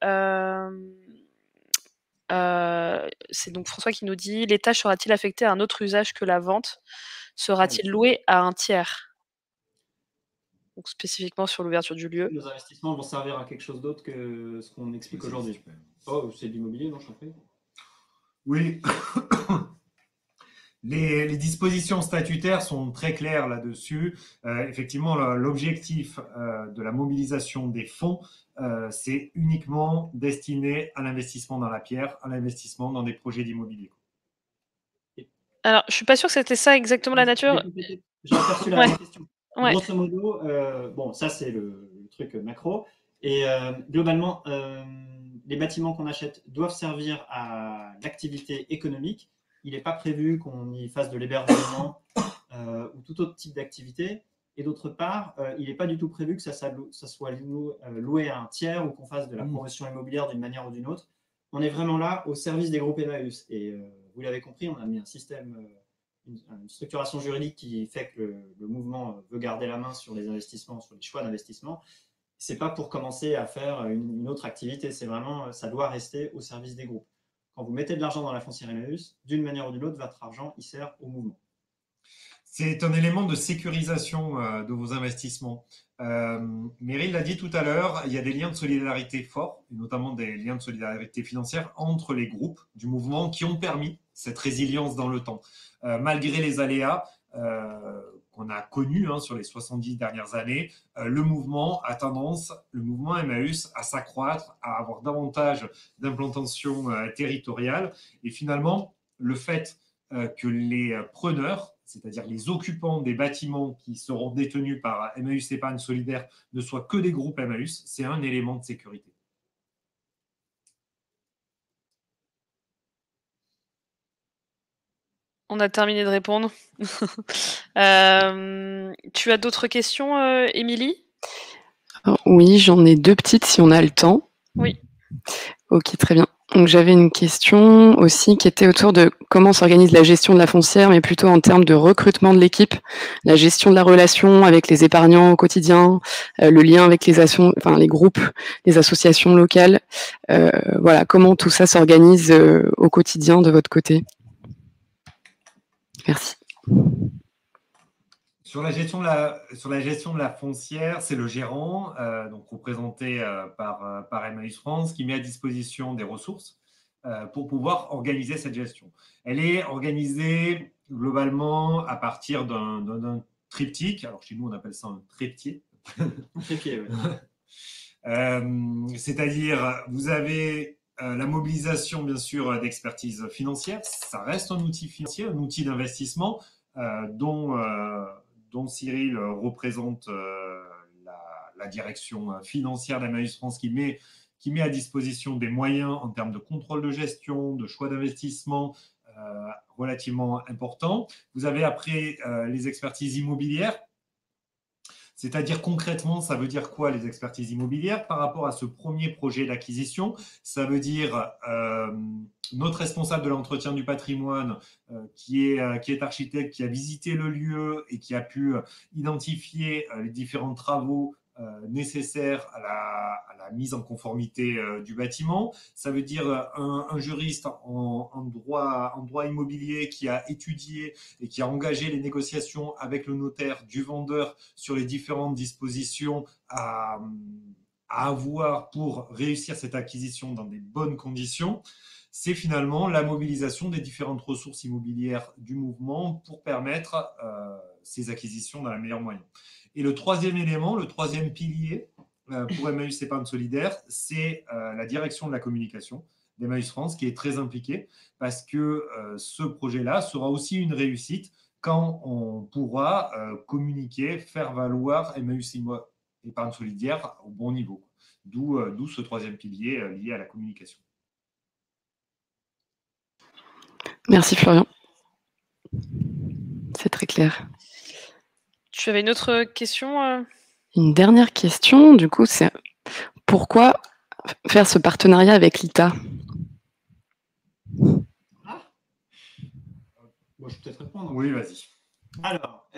c'est donc François qui nous dit: l'étage sera-t-il affecté à un autre usage que la vente? Sera-t-il loué à un tiers? Donc spécifiquement sur l'ouverture du lieu. Nos investissements vont servir à quelque chose d'autre que ce qu'on explique aujourd'hui. Oh, c'est de l'immobilier, non, je t'en prie. Oui. Les dispositions statutaires sont très claires là-dessus. Effectivement, l'objectif de la mobilisation des fonds, c'est uniquement destiné à l'investissement dans la pierre, à l'investissement dans des projets d'immobilier. Alors, je ne suis pas sûre que c'était ça exactement la nature. J'ai aperçu la question. Ouais. Grosso modo, bon, ça c'est le truc macro. Et globalement, les bâtiments qu'on achète doivent servir à l'activité économique. Il n'est pas prévu qu'on y fasse de l'hébergement ou tout autre type d'activité. Et d'autre part, il n'est pas du tout prévu que ça soit loué à un tiers ou qu'on fasse de la promotion immobilière d'une manière ou d'une autre. On est vraiment là au service des groupes Emmaüs. Et vous l'avez compris, on a mis un système, une structuration juridique qui fait que le mouvement veut garder la main sur les investissements, sur les choix d'investissement. Ce n'est pas pour commencer à faire une autre activité. C'est vraiment, ça doit rester au service des groupes. Quand vous mettez de l'argent dans la foncière Emmaüs, d'une manière ou d'une autre, votre argent, il sert au mouvement. C'est un élément de sécurisation de vos investissements. Meryl l'a dit tout à l'heure, il y a des liens de solidarité forts, et notamment des liens de solidarité financière entre les groupes du mouvement qui ont permis cette résilience dans le temps. Malgré les aléas qu'on a connus sur les 70 dernières années, le mouvement Emmaüs, à s'accroître, à avoir davantage d'implantation territoriale. Et finalement, le fait que les preneurs, c'est-à-dire les occupants des bâtiments qui seront détenus par Emmaüs Épargne Solidaire, ne soient que des groupes Emmaüs, c'est un élément de sécurité. On a terminé de répondre. Tu as d'autres questions, Émilie? Oui, j'en ai deux petites si on a le temps. Oui. Ok, très bien. Donc j'avais une question aussi qui était autour de comment s'organise la gestion de la foncière, mais plutôt en termes de recrutement de l'équipe, la gestion de la relation avec les épargnants au quotidien, le lien avec les groupes, les associations locales. Voilà, comment tout ça s'organise au quotidien de votre côté? Merci. Sur la gestion de la foncière, c'est le gérant, donc représenté par Emmaüs France, qui met à disposition des ressources pour pouvoir organiser cette gestion. Elle est organisée globalement à partir d'un triptyque. Alors chez nous, on appelle ça un trépied. Un trépied, oui. C'est-à-dire, vous avez la mobilisation, bien sûr, d'expertise financière. Ça reste un outil financier, un outil d'investissement dont Cyril représente la direction financière d'Emmaüs France qui met à disposition des moyens en termes de contrôle de gestion, de choix d'investissement relativement importants. Vous avez après les expertises immobilières. C'est-à-dire concrètement, ça veut dire quoi les expertises immobilières par rapport à ce premier projet d'acquisition? Ça veut dire notre responsable de l'entretien du patrimoine qui est architecte, qui a visité le lieu et qui a pu identifier les différents travaux nécessaires à la mise en conformité du bâtiment. Ça veut dire un juriste en droit immobilier qui a étudié et qui a engagé les négociations avec le notaire du vendeur sur les différentes dispositions à avoir pour réussir cette acquisition dans des bonnes conditions. C'est finalement la mobilisation des différentes ressources immobilières du mouvement pour permettre ces acquisitions dans la meilleure moyen. Et le troisième élément, le troisième pilier pour Emmaüs Épargne Solidaire, c'est la direction de la communication d'Emmaüs France qui est très impliquée parce que ce projet-là sera aussi une réussite quand on pourra communiquer, faire valoir Emmaüs Épargne Solidaire au bon niveau. D'où ce troisième pilier lié à la communication. Merci Florian. C'est très clair. Tu avais une autre question Une dernière question, du coup, c'est pourquoi faire ce partenariat avec l'ITA? Ah, bon, je peux peut-être répondre. Oui, vas-y. Alors,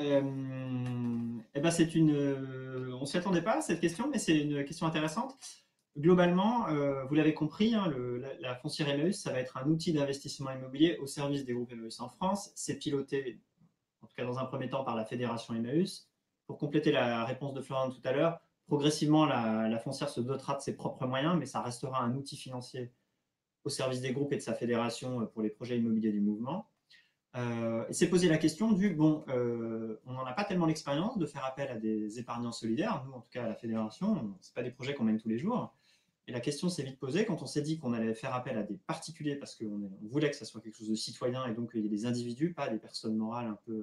c'est on s'y attendait pas à cette question, mais c'est une question intéressante. Globalement, vous l'avez compris, hein, la foncière Emmaüs, ça va être un outil d'investissement immobilier au service des groupes Emmaüs en France. C'est piloté, en tout cas dans un premier temps, par la fédération Emmaüs. Pour compléter la réponse de Florent tout à l'heure, progressivement, la foncière se dotera de ses propres moyens, mais ça restera un outil financier au service des groupes et de sa fédération pour les projets immobiliers du mouvement. Et s'est posé la question on n'en a pas tellement l'expérience de faire appel à des épargnants solidaires, nous en tout cas à la fédération, ce pas des projets qu'on mène tous les jours. Et la question s'est vite posée quand on s'est dit qu'on allait faire appel à des particuliers parce qu'on voulait que ça soit quelque chose de citoyen et donc il y ait des individus, pas des personnes morales un peu,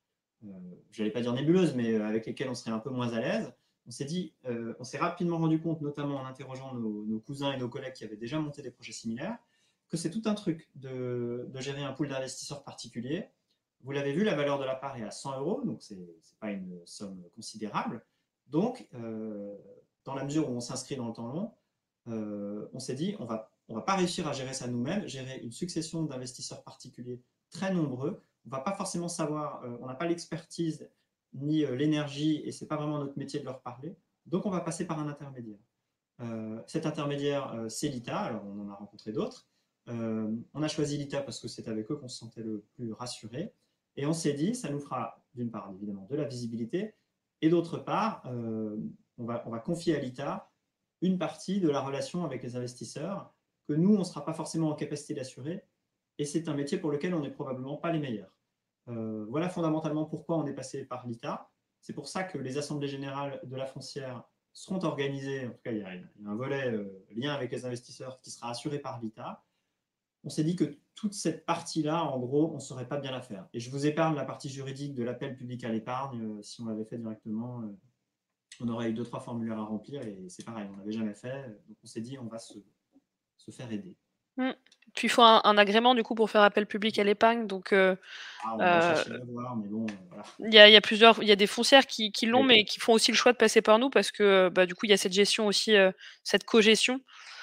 je n'allais pas dire nébuleuses, mais avec lesquelles on serait un peu moins à l'aise. On s'est dit, on s'est rapidement rendu compte, notamment en interrogeant nos cousins et nos collègues qui avaient déjà monté des projets similaires, que c'est tout un truc de gérer un pool d'investisseurs particuliers. Vous l'avez vu, la valeur de la part est à 100 €, donc ce n'est pas une somme considérable. Donc, dans la mesure où on s'inscrit dans le temps long, on s'est dit, on va pas réussir à gérer ça nous-mêmes, gérer une succession d'investisseurs particuliers très nombreux. On ne va pas forcément savoir, on n'a pas l'expertise ni l'énergie, et ce n'est pas vraiment notre métier de leur parler. Donc, on va passer par un intermédiaire. Cet intermédiaire, c'est l'ITA, alors on en a rencontré d'autres. On a choisi l'ITA parce que c'est avec eux qu'on se sentait le plus rassuré. Et on s'est dit, ça nous fera d'une part évidemment de la visibilité, et d'autre part, on va confier à l'ITA une partie de la relation avec les investisseurs que nous, on ne sera pas forcément en capacité d'assurer. Et c'est un métier pour lequel on n'est probablement pas les meilleurs. Voilà fondamentalement pourquoi on est passé par l'ITA. C'est pour ça que les assemblées générales de la foncière seront organisées, en tout cas il y a un volet lien avec les investisseurs qui sera assuré par l'ITA. On s'est dit que toute cette partie-là, en gros, on ne saurait pas bien la faire. Et je vous épargne la partie juridique de l'appel public à l'épargne. Si on l'avait fait directement, on aurait eu 2-3 formulaires à remplir et c'est pareil, on n'avait jamais fait. Donc on s'est dit, on va se faire aider. Puis il faut un agrément du coup pour faire appel public à l'épargne. Donc, on va chercher à voir, mais bon, voilà. Il y a des foncières qui l'ont, mais qui font aussi le choix de passer par nous parce que du coup, il y a cette gestion aussi, cette cogestion.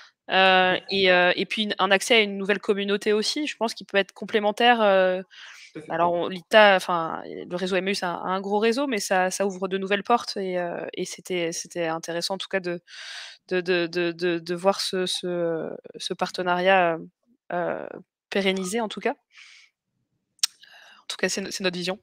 Et puis un accès à une nouvelle communauté aussi, je pense qu'il peut être complémentaire. Alors l'ITA, enfin le réseau Emmaüs a un gros réseau, mais ça ouvre de nouvelles portes et c'était intéressant en tout cas de voir ce partenariat pérennisé en tout cas. En tout cas, c'est notre vision.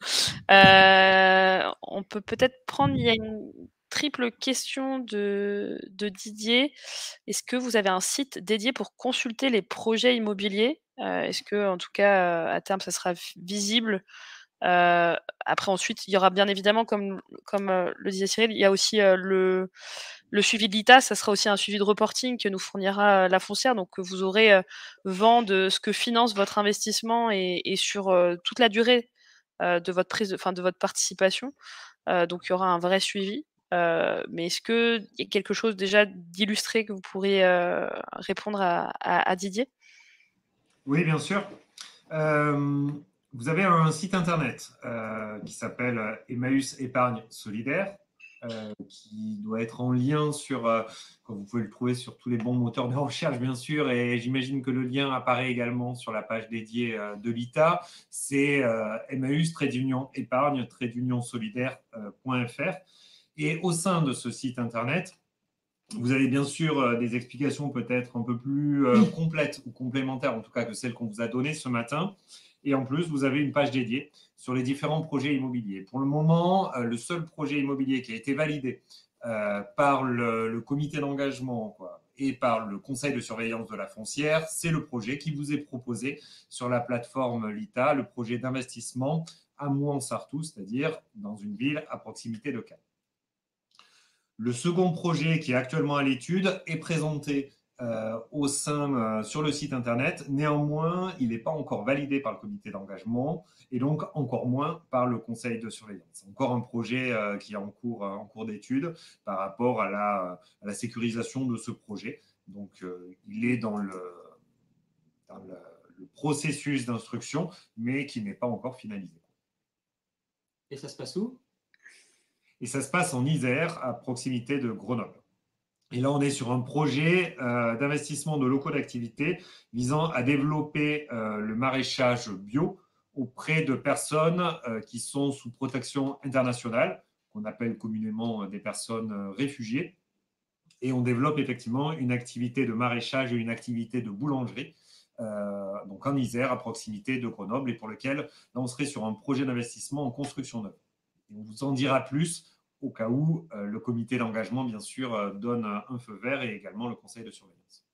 On peut peut-être prendre, il y a une triple question de Didier. Est-ce que vous avez un site dédié pour consulter les projets immobiliers? Est-ce que, en tout cas, à terme, ça sera visible? Après ensuite, il y aura bien évidemment comme le disait Cyril, il y a aussi, le suivi de l'ITA, ça sera aussi un suivi de reporting que nous fournira, la foncière. Donc vous aurez, vent de ce que finance votre investissement et sur, toute la durée, de votre de votre participation. Donc il y aura un vrai suivi. Mais est-ce qu'il y a quelque chose déjà d'illustré que vous pourriez, répondre à Didier? Oui, bien sûr. Vous avez un site internet qui s'appelle Emmaüs Épargne Solidaire, qui doit être en lien sur, vous pouvez le trouver sur tous les bons moteurs de recherche, bien sûr, et j'imagine que le lien apparaît également sur la page dédiée de l'ITA. C'est Emmaüs-épargne-solidaire.fr. Et au sein de ce site internet, vous avez bien sûr des explications peut-être un peu plus complètes ou complémentaires, en tout cas que celles qu'on vous a données ce matin. Et en plus, vous avez une page dédiée sur les différents projets immobiliers. Pour le moment, le seul projet immobilier qui a été validé par le comité d'engagement et par le conseil de surveillance de la foncière, c'est le projet qui vous est proposé sur la plateforme LITA, le projet d'investissement à Mouans-Sartoux, c'est-à-dire dans une ville à proximité de Cannes. Le second projet qui est actuellement à l'étude est présenté sur le site internet. Néanmoins, il n'est pas encore validé par le comité d'engagement et donc encore moins par le conseil de surveillance. C'est encore un projet qui est en cours d'étude par rapport à la sécurisation de ce projet. Donc, il est dans le processus d'instruction, mais qui n'est pas encore finalisé. Et ça se passe où? Et ça se passe en Isère, à proximité de Grenoble. Et là, on est sur un projet d'investissement de locaux d'activité visant à développer le maraîchage bio auprès de personnes qui sont sous protection internationale, qu'on appelle communément des personnes réfugiées. Et on développe effectivement une activité de maraîchage et une activité de boulangerie, donc en Isère, à proximité de Grenoble, et pour lequel là, on serait sur un projet d'investissement en construction neuve. Et on vous en dira plus au cas où le comité d'engagement, bien sûr, donne un feu vert et également le conseil de surveillance.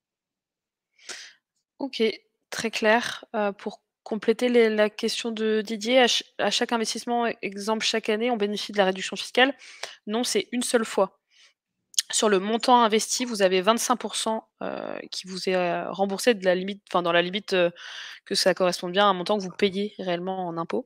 OK, très clair. Pour compléter la question de Didier, à chaque investissement, exemple chaque année, on bénéficie de la réduction fiscale. Non, c'est une seule fois. Sur le montant investi, vous avez 25 qui vous est, remboursé de la limite dans la limite, que ça corresponde bien à un montant que vous payez réellement en impôts.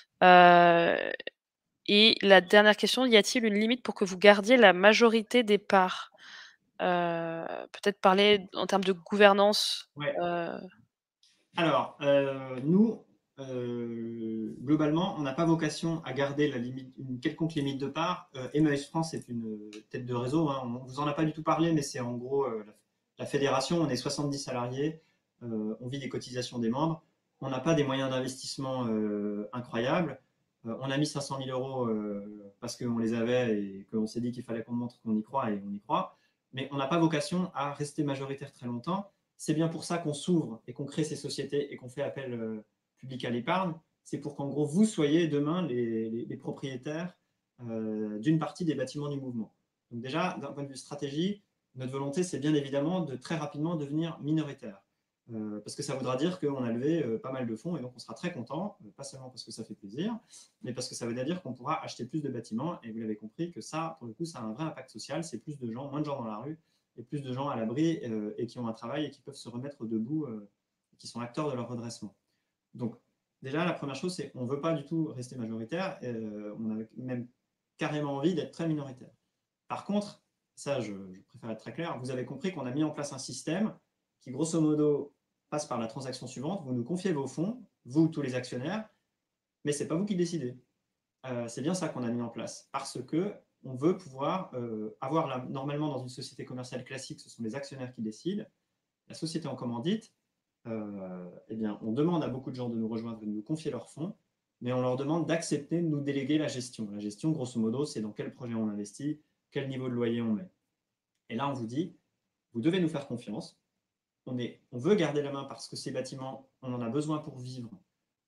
Et la dernière question, y a-t-il une limite pour que vous gardiez la majorité des parts? Peut-être parler en termes de gouvernance. Ouais. Alors, nous, globalement, on n'a pas vocation à garder une quelconque limite de part. Emmaüs France est une tête de réseau, hein. On ne vous en a pas du tout parlé, mais c'est en gros la fédération. On est 70 salariés, on vit des cotisations des membres. On n'a pas des moyens d'investissement incroyables. On a mis 500 000 euros parce qu'on les avait et qu'on s'est dit qu'il fallait qu'on montre qu'on y croit, et on y croit. Mais on n'a pas vocation à rester majoritaire très longtemps. C'est bien pour ça qu'on s'ouvre et qu'on crée ces sociétés et qu'on fait appel public à l'épargne. C'est pour qu'en gros, vous soyez demain les propriétaires d'une partie des bâtiments du mouvement. Donc déjà, d'un point de vue stratégie, notre volonté, c'est bien évidemment de très rapidement devenir minoritaire. Parce que ça voudra dire qu'on a levé pas mal de fonds et donc on sera très content, pas seulement parce que ça fait plaisir, mais parce que ça veut dire qu'on pourra acheter plus de bâtiments. Et vous l'avez compris que ça, pour le coup, ça a un vrai impact social. C'est plus de gens, moins de gens dans la rue, et plus de gens à l'abri et qui ont un travail et qui peuvent se remettre debout, qui sont acteurs de leur redressement. Donc déjà, la première chose, c'est qu'on ne veut pas du tout rester majoritaire, on a même carrément envie d'être très minoritaire. Par contre, ça, je préfère être très clair, vous avez compris qu'on a mis en place un système qui, grosso modo, passe par la transaction suivante. Vous nous confiez vos fonds, vous, tous les actionnaires, mais ce n'est pas vous qui décidez. C'est bien ça qu'on a mis en place, parce que on veut pouvoir avoir, normalement dans une société commerciale classique, ce sont les actionnaires qui décident. La société en commandite, eh bien, on demande à beaucoup de gens de nous rejoindre, de nous confier leurs fonds, mais on leur demande d'accepter de nous déléguer la gestion. La gestion, grosso modo, c'est dans quel projet on investit, quel niveau de loyer on met. Et là, on vous dit, vous devez nous faire confiance. On veut garder la main parce que ces bâtiments, on en a besoin pour vivre.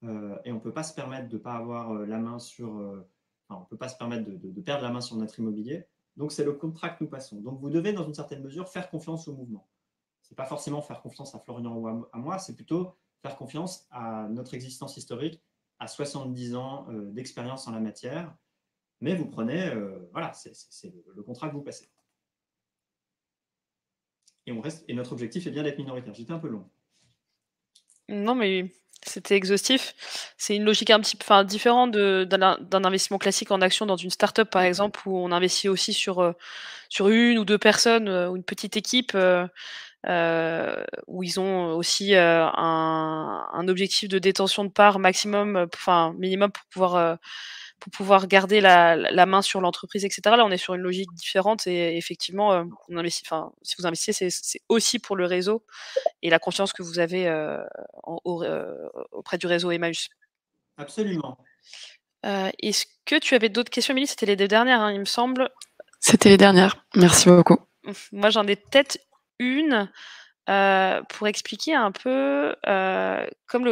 et on ne peut pas se permettre de ne pas avoir la main sur... on ne peut pas se permettre de perdre la main sur notre immobilier. Donc, c'est le contrat que nous passons. Donc, vous devez, dans une certaine mesure, faire confiance au mouvement. Ce n'est pas forcément faire confiance à Florian ou à moi, c'est plutôt faire confiance à notre existence historique, à 70 ans d'expérience en la matière. Mais vous prenez, voilà, c'est le contrat que vous passez. Et notre objectif est bien d'être minoritaire. J'étais un peu long. Non, mais c'était exhaustif. C'est une logique un petit peu différente d'un investissement classique en action dans une start-up, par exemple, où on investit aussi sur une ou deux personnes ou une petite équipe, où ils ont aussi un objectif de détention de parts maximum, minimum pour pouvoir garder la main sur l'entreprise, etc. Là, on est sur une logique différente et effectivement, on investit, si vous investissez, c'est aussi pour le réseau et la confiance que vous avez auprès du réseau Emmaüs. Absolument. Est-ce que tu avais d'autres questions, Émilie? C'était les deux dernières, hein, il me semble. C'était les dernières. Merci beaucoup. Moi, j'en ai peut-être une pour expliquer un peu, comme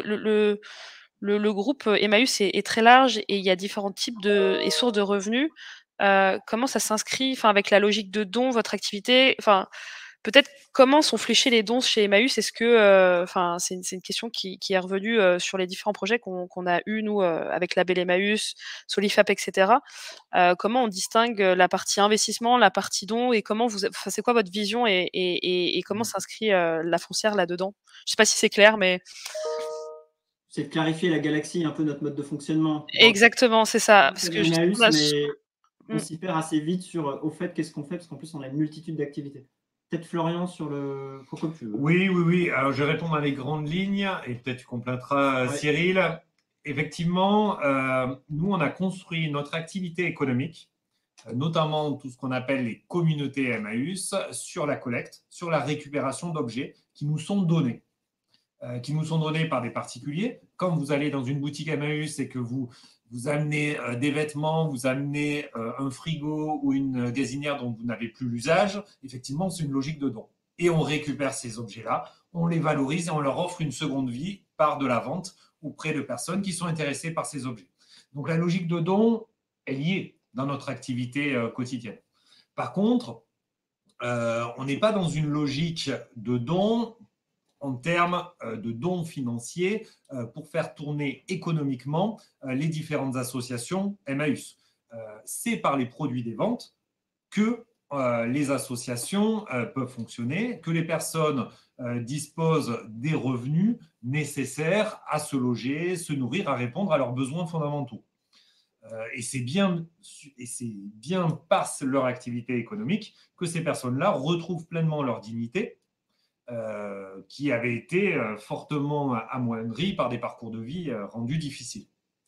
le groupe Emmaüs est très large et il y a différents types et sources de revenus, comment ça s'inscrit avec la logique de don, votre activité? Peut-être comment sont fléchés les dons chez Emmaüs? Est-ce que, c'est une question qui est revenue sur les différents projets qu'on a eus, nous, avec Label Emmaüs, Solifap, etc. Comment on distingue la partie investissement, la partie don et c'est quoi votre vision et comment s'inscrit la foncière là-dedans? Je sais pas si c'est clair, mais c'est de clarifier la galaxie, un peu notre mode de fonctionnement. exactement, c'est ça. Parce que Emmaüs, mais on Mmh. s'y perd assez vite sur au fait qu'est-ce qu'on fait, parce qu'en plus on a une multitude d'activités. Peut-être Florian sur le... Faut comme tu veux. Oui. Alors, je vais répondre dans les grandes lignes et peut-être tu compléteras, Ouais. Cyril. Effectivement, nous, on a construit notre activité économique, notamment tout ce qu'on appelle les communautés Emmaüs, sur la collecte, sur la récupération d'objets qui nous sont donnés. Qui nous sont donnés par des particuliers. Quand vous allez dans une boutique Emmaüs et que vous amenez des vêtements, vous amenez un frigo ou une gazinière dont vous n'avez plus l'usage, effectivement, c'est une logique de don. Et on récupère ces objets-là, on les valorise et on leur offre une seconde vie par de la vente auprès de personnes qui sont intéressées par ces objets. Donc la logique de don est liée dans notre activité quotidienne. Par contre, on n'est pas dans une logique de don en termes de dons financiers pour faire tourner économiquement les différentes associations Emmaüs. C'est par les produits des ventes que les associations peuvent fonctionner, que les personnes disposent des revenus nécessaires à se loger, se nourrir, à répondre à leurs besoins fondamentaux. Et c'est bien par leur activité économique que ces personnes-là retrouvent pleinement leur dignité, qui avait été fortement amoindrie par des parcours de vie rendus difficiles.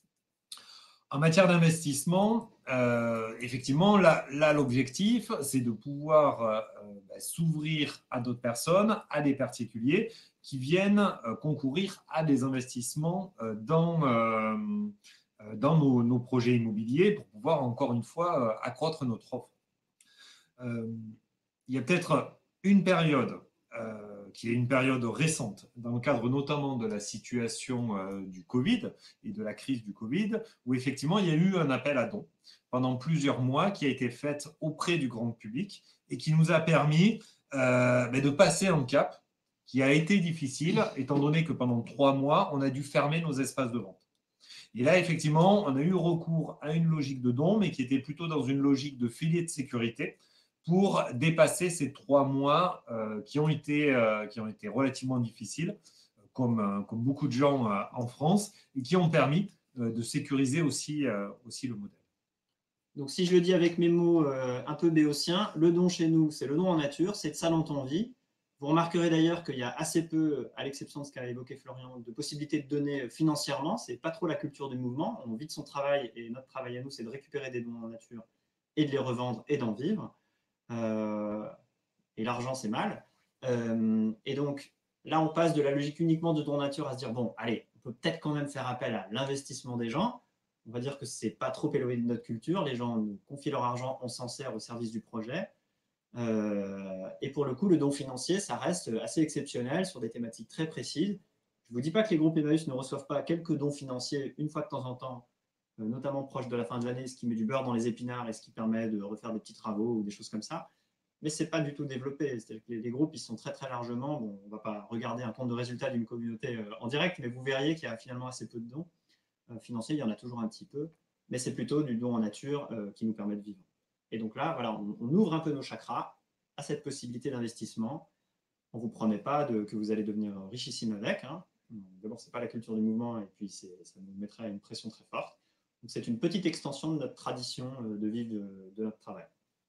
En matière d'investissement, effectivement, là, l'objectif, c'est de pouvoir s'ouvrir à d'autres personnes, à des particuliers qui viennent concourir à des investissements dans nos projets immobiliers pour pouvoir, encore une fois, accroître notre offre. Il y a peut-être une période qui est une période récente, dans le cadre notamment de la situation du Covid et de la crise du Covid, où effectivement il y a eu un appel à dons pendant plusieurs mois qui a été fait auprès du grand public et qui nous a permis de passer un cap qui a été difficile, étant donné que pendant 3 mois, on a dû fermer nos espaces de vente. Et là, effectivement, on a eu recours à une logique de don, mais qui était plutôt dans une logique de filet de sécurité, pour dépasser ces 3 mois qui ont été relativement difficiles, comme beaucoup de gens en France, et qui ont permis de sécuriser aussi le modèle. Donc, si je le dis avec mes mots un peu béotiens, le don chez nous, c'est le don en nature, c'est de ça dont on vit. Vous remarquerez d'ailleurs qu'il y a assez peu, à l'exception de ce qu'a évoqué Florian, de possibilités de donner financièrement. Ce n'est pas trop la culture du mouvement. On vit de son travail et notre travail à nous, c'est de récupérer des dons en nature et de les revendre et d'en vivre. Et l'argent, c'est mal. Et donc, là, on passe de la logique uniquement de don nature à se dire, bon, allez, on peut peut-être quand même faire appel à l'investissement des gens. On va dire que ce n'est pas trop éloigné de notre culture. Les gens nous confient leur argent, on s'en sert au service du projet. Et pour le coup, le don financier, ça reste assez exceptionnel sur des thématiques très précises. Je ne vous dis pas que les groupes Emmaüs ne reçoivent pas quelques dons financiers une fois de temps en temps, notamment proche de la fin de l'année, ce qui met du beurre dans les épinards et ce qui permet de refaire des petits travaux ou des choses comme ça. Mais ce n'est pas du tout développé. C'est-à-dire que les groupes, ils sont très très largement, bon, on ne va pas regarder un compte de résultat d'une communauté en direct, mais vous verriez qu'il y a finalement assez peu de dons financiers, il y en a toujours un petit peu, mais c'est plutôt du don en nature qui nous permet de vivre. Et donc là, voilà, on ouvre un peu nos chakras à cette possibilité d'investissement. On ne vous promet pas que vous allez devenir richissime avec. Hein. D'abord, ce n'est pas la culture du mouvement, et puis ça nous mettrait une pression très forte. Donc c'est une petite extension de notre tradition de vivre de notre travail.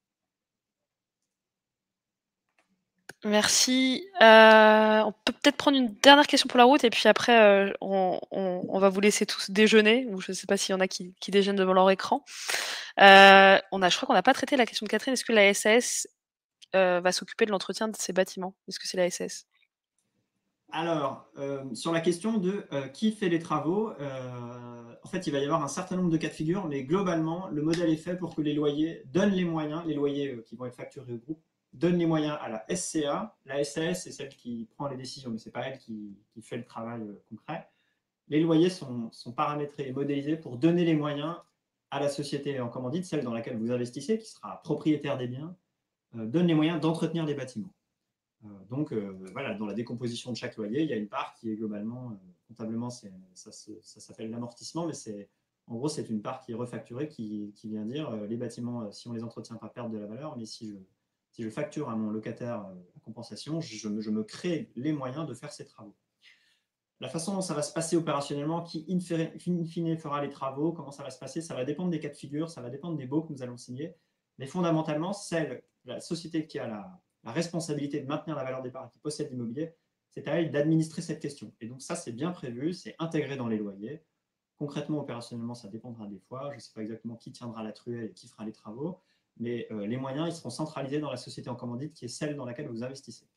Merci. On peut peut-être prendre une dernière question pour la route et puis après, on va vous laisser tous déjeuner, ou je ne sais pas s'il y en a qui déjeunent devant leur écran. Je crois qu'on n'a pas traité la question de Catherine. Est-ce que la SAS va s'occuper de l'entretien de ces bâtiments? Est-ce que c'est la SAS? Alors, sur la question de qui fait les travaux, en fait, il va y avoir un certain nombre de cas de figure, mais globalement, le modèle est fait pour que les loyers donnent les moyens, les loyers qui vont être facturés au groupe, donnent les moyens à la SCA. La SAS, c'est celle qui prend les décisions, mais ce n'est pas elle qui fait le travail concret. Les loyers sont paramétrés et modélisés pour donner les moyens à la société en commandite, celle dans laquelle vous investissez, qui sera propriétaire des biens, donne les moyens d'entretenir les bâtiments. Donc, voilà, dans la décomposition de chaque loyer, il y a une part qui est globalement, comptablement, ça s'appelle l'amortissement, mais en gros, c'est une part qui est refacturée, qui vient dire les bâtiments, si on ne les entretient pas, perdent de la valeur, mais si je facture à mon locataire la compensation, je me crée les moyens de faire ces travaux. La façon dont ça va se passer opérationnellement, qui in fine fera les travaux, comment ça va se passer, ça va dépendre des cas de figure, ça va dépendre des baux que nous allons signer, mais fondamentalement, la société qui a la responsabilité de maintenir la valeur des parts, qui possède l'immobilier, c'est à elle d'administrer cette question. Et donc ça, c'est bien prévu, c'est intégré dans les loyers. Concrètement, opérationnellement, ça dépendra des fois. Je ne sais pas exactement qui tiendra la truelle et qui fera les travaux, mais les moyens, ils seront centralisés dans la société en commandite, qui est celle dans laquelle vous investissez.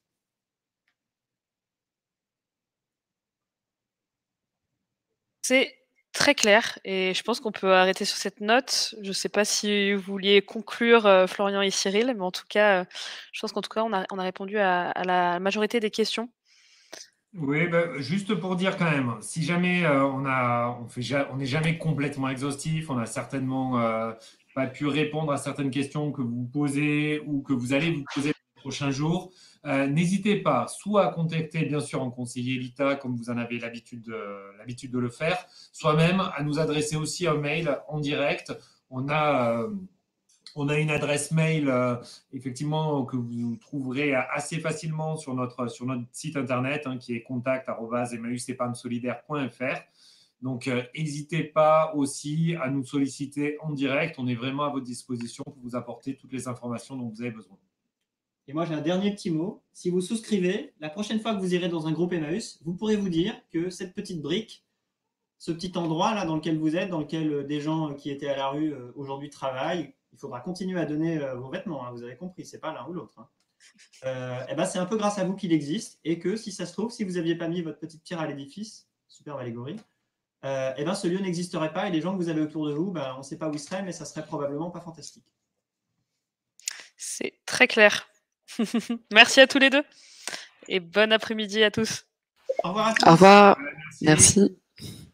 C'est très clair et je pense qu'on peut arrêter sur cette note. Je ne sais pas si vous vouliez conclure, Florian et Cyril, mais en tout cas, je pense qu'en tout cas, on a répondu à la majorité des questions. Oui, juste pour dire quand même, si jamais on n'est jamais complètement exhaustif, on n'a certainement pas pu répondre à certaines questions que vous posez ou que vous allez vous poser les prochains jours, n'hésitez pas soit à contacter bien sûr un conseiller ELITA comme vous en avez l'habitude de le faire, soit même à nous adresser aussi un mail en direct. On a une adresse mail, effectivement, que vous trouverez assez facilement sur notre site internet, hein, qui est contact@emmaüsepargnesolidaire.fr. Donc, n'hésitez pas aussi à nous solliciter en direct. On est vraiment à votre disposition pour vous apporter toutes les informations dont vous avez besoin. Et moi, j'ai un dernier petit mot. Si vous souscrivez, la prochaine fois que vous irez dans un groupe Emmaüs, vous pourrez vous dire que cette petite brique, ce petit endroit là dans lequel vous êtes, dans lequel des gens qui étaient à la rue aujourd'hui travaillent, il faudra continuer à donner vos vêtements, hein, vous avez compris, c'est pas l'un ou l'autre. Hein. Et ben c'est un peu grâce à vous qu'il existe, et que si ça se trouve, si vous n'aviez pas mis votre petite pierre à l'édifice, superbe allégorie, et ben ce lieu n'existerait pas, et les gens que vous avez autour de vous, ben, on ne sait pas où ils seraient, mais ça serait probablement pas fantastique. C'est très clair. Merci à tous les deux, et bon après-midi à tous. Au revoir à tous. Au revoir. Merci. Merci.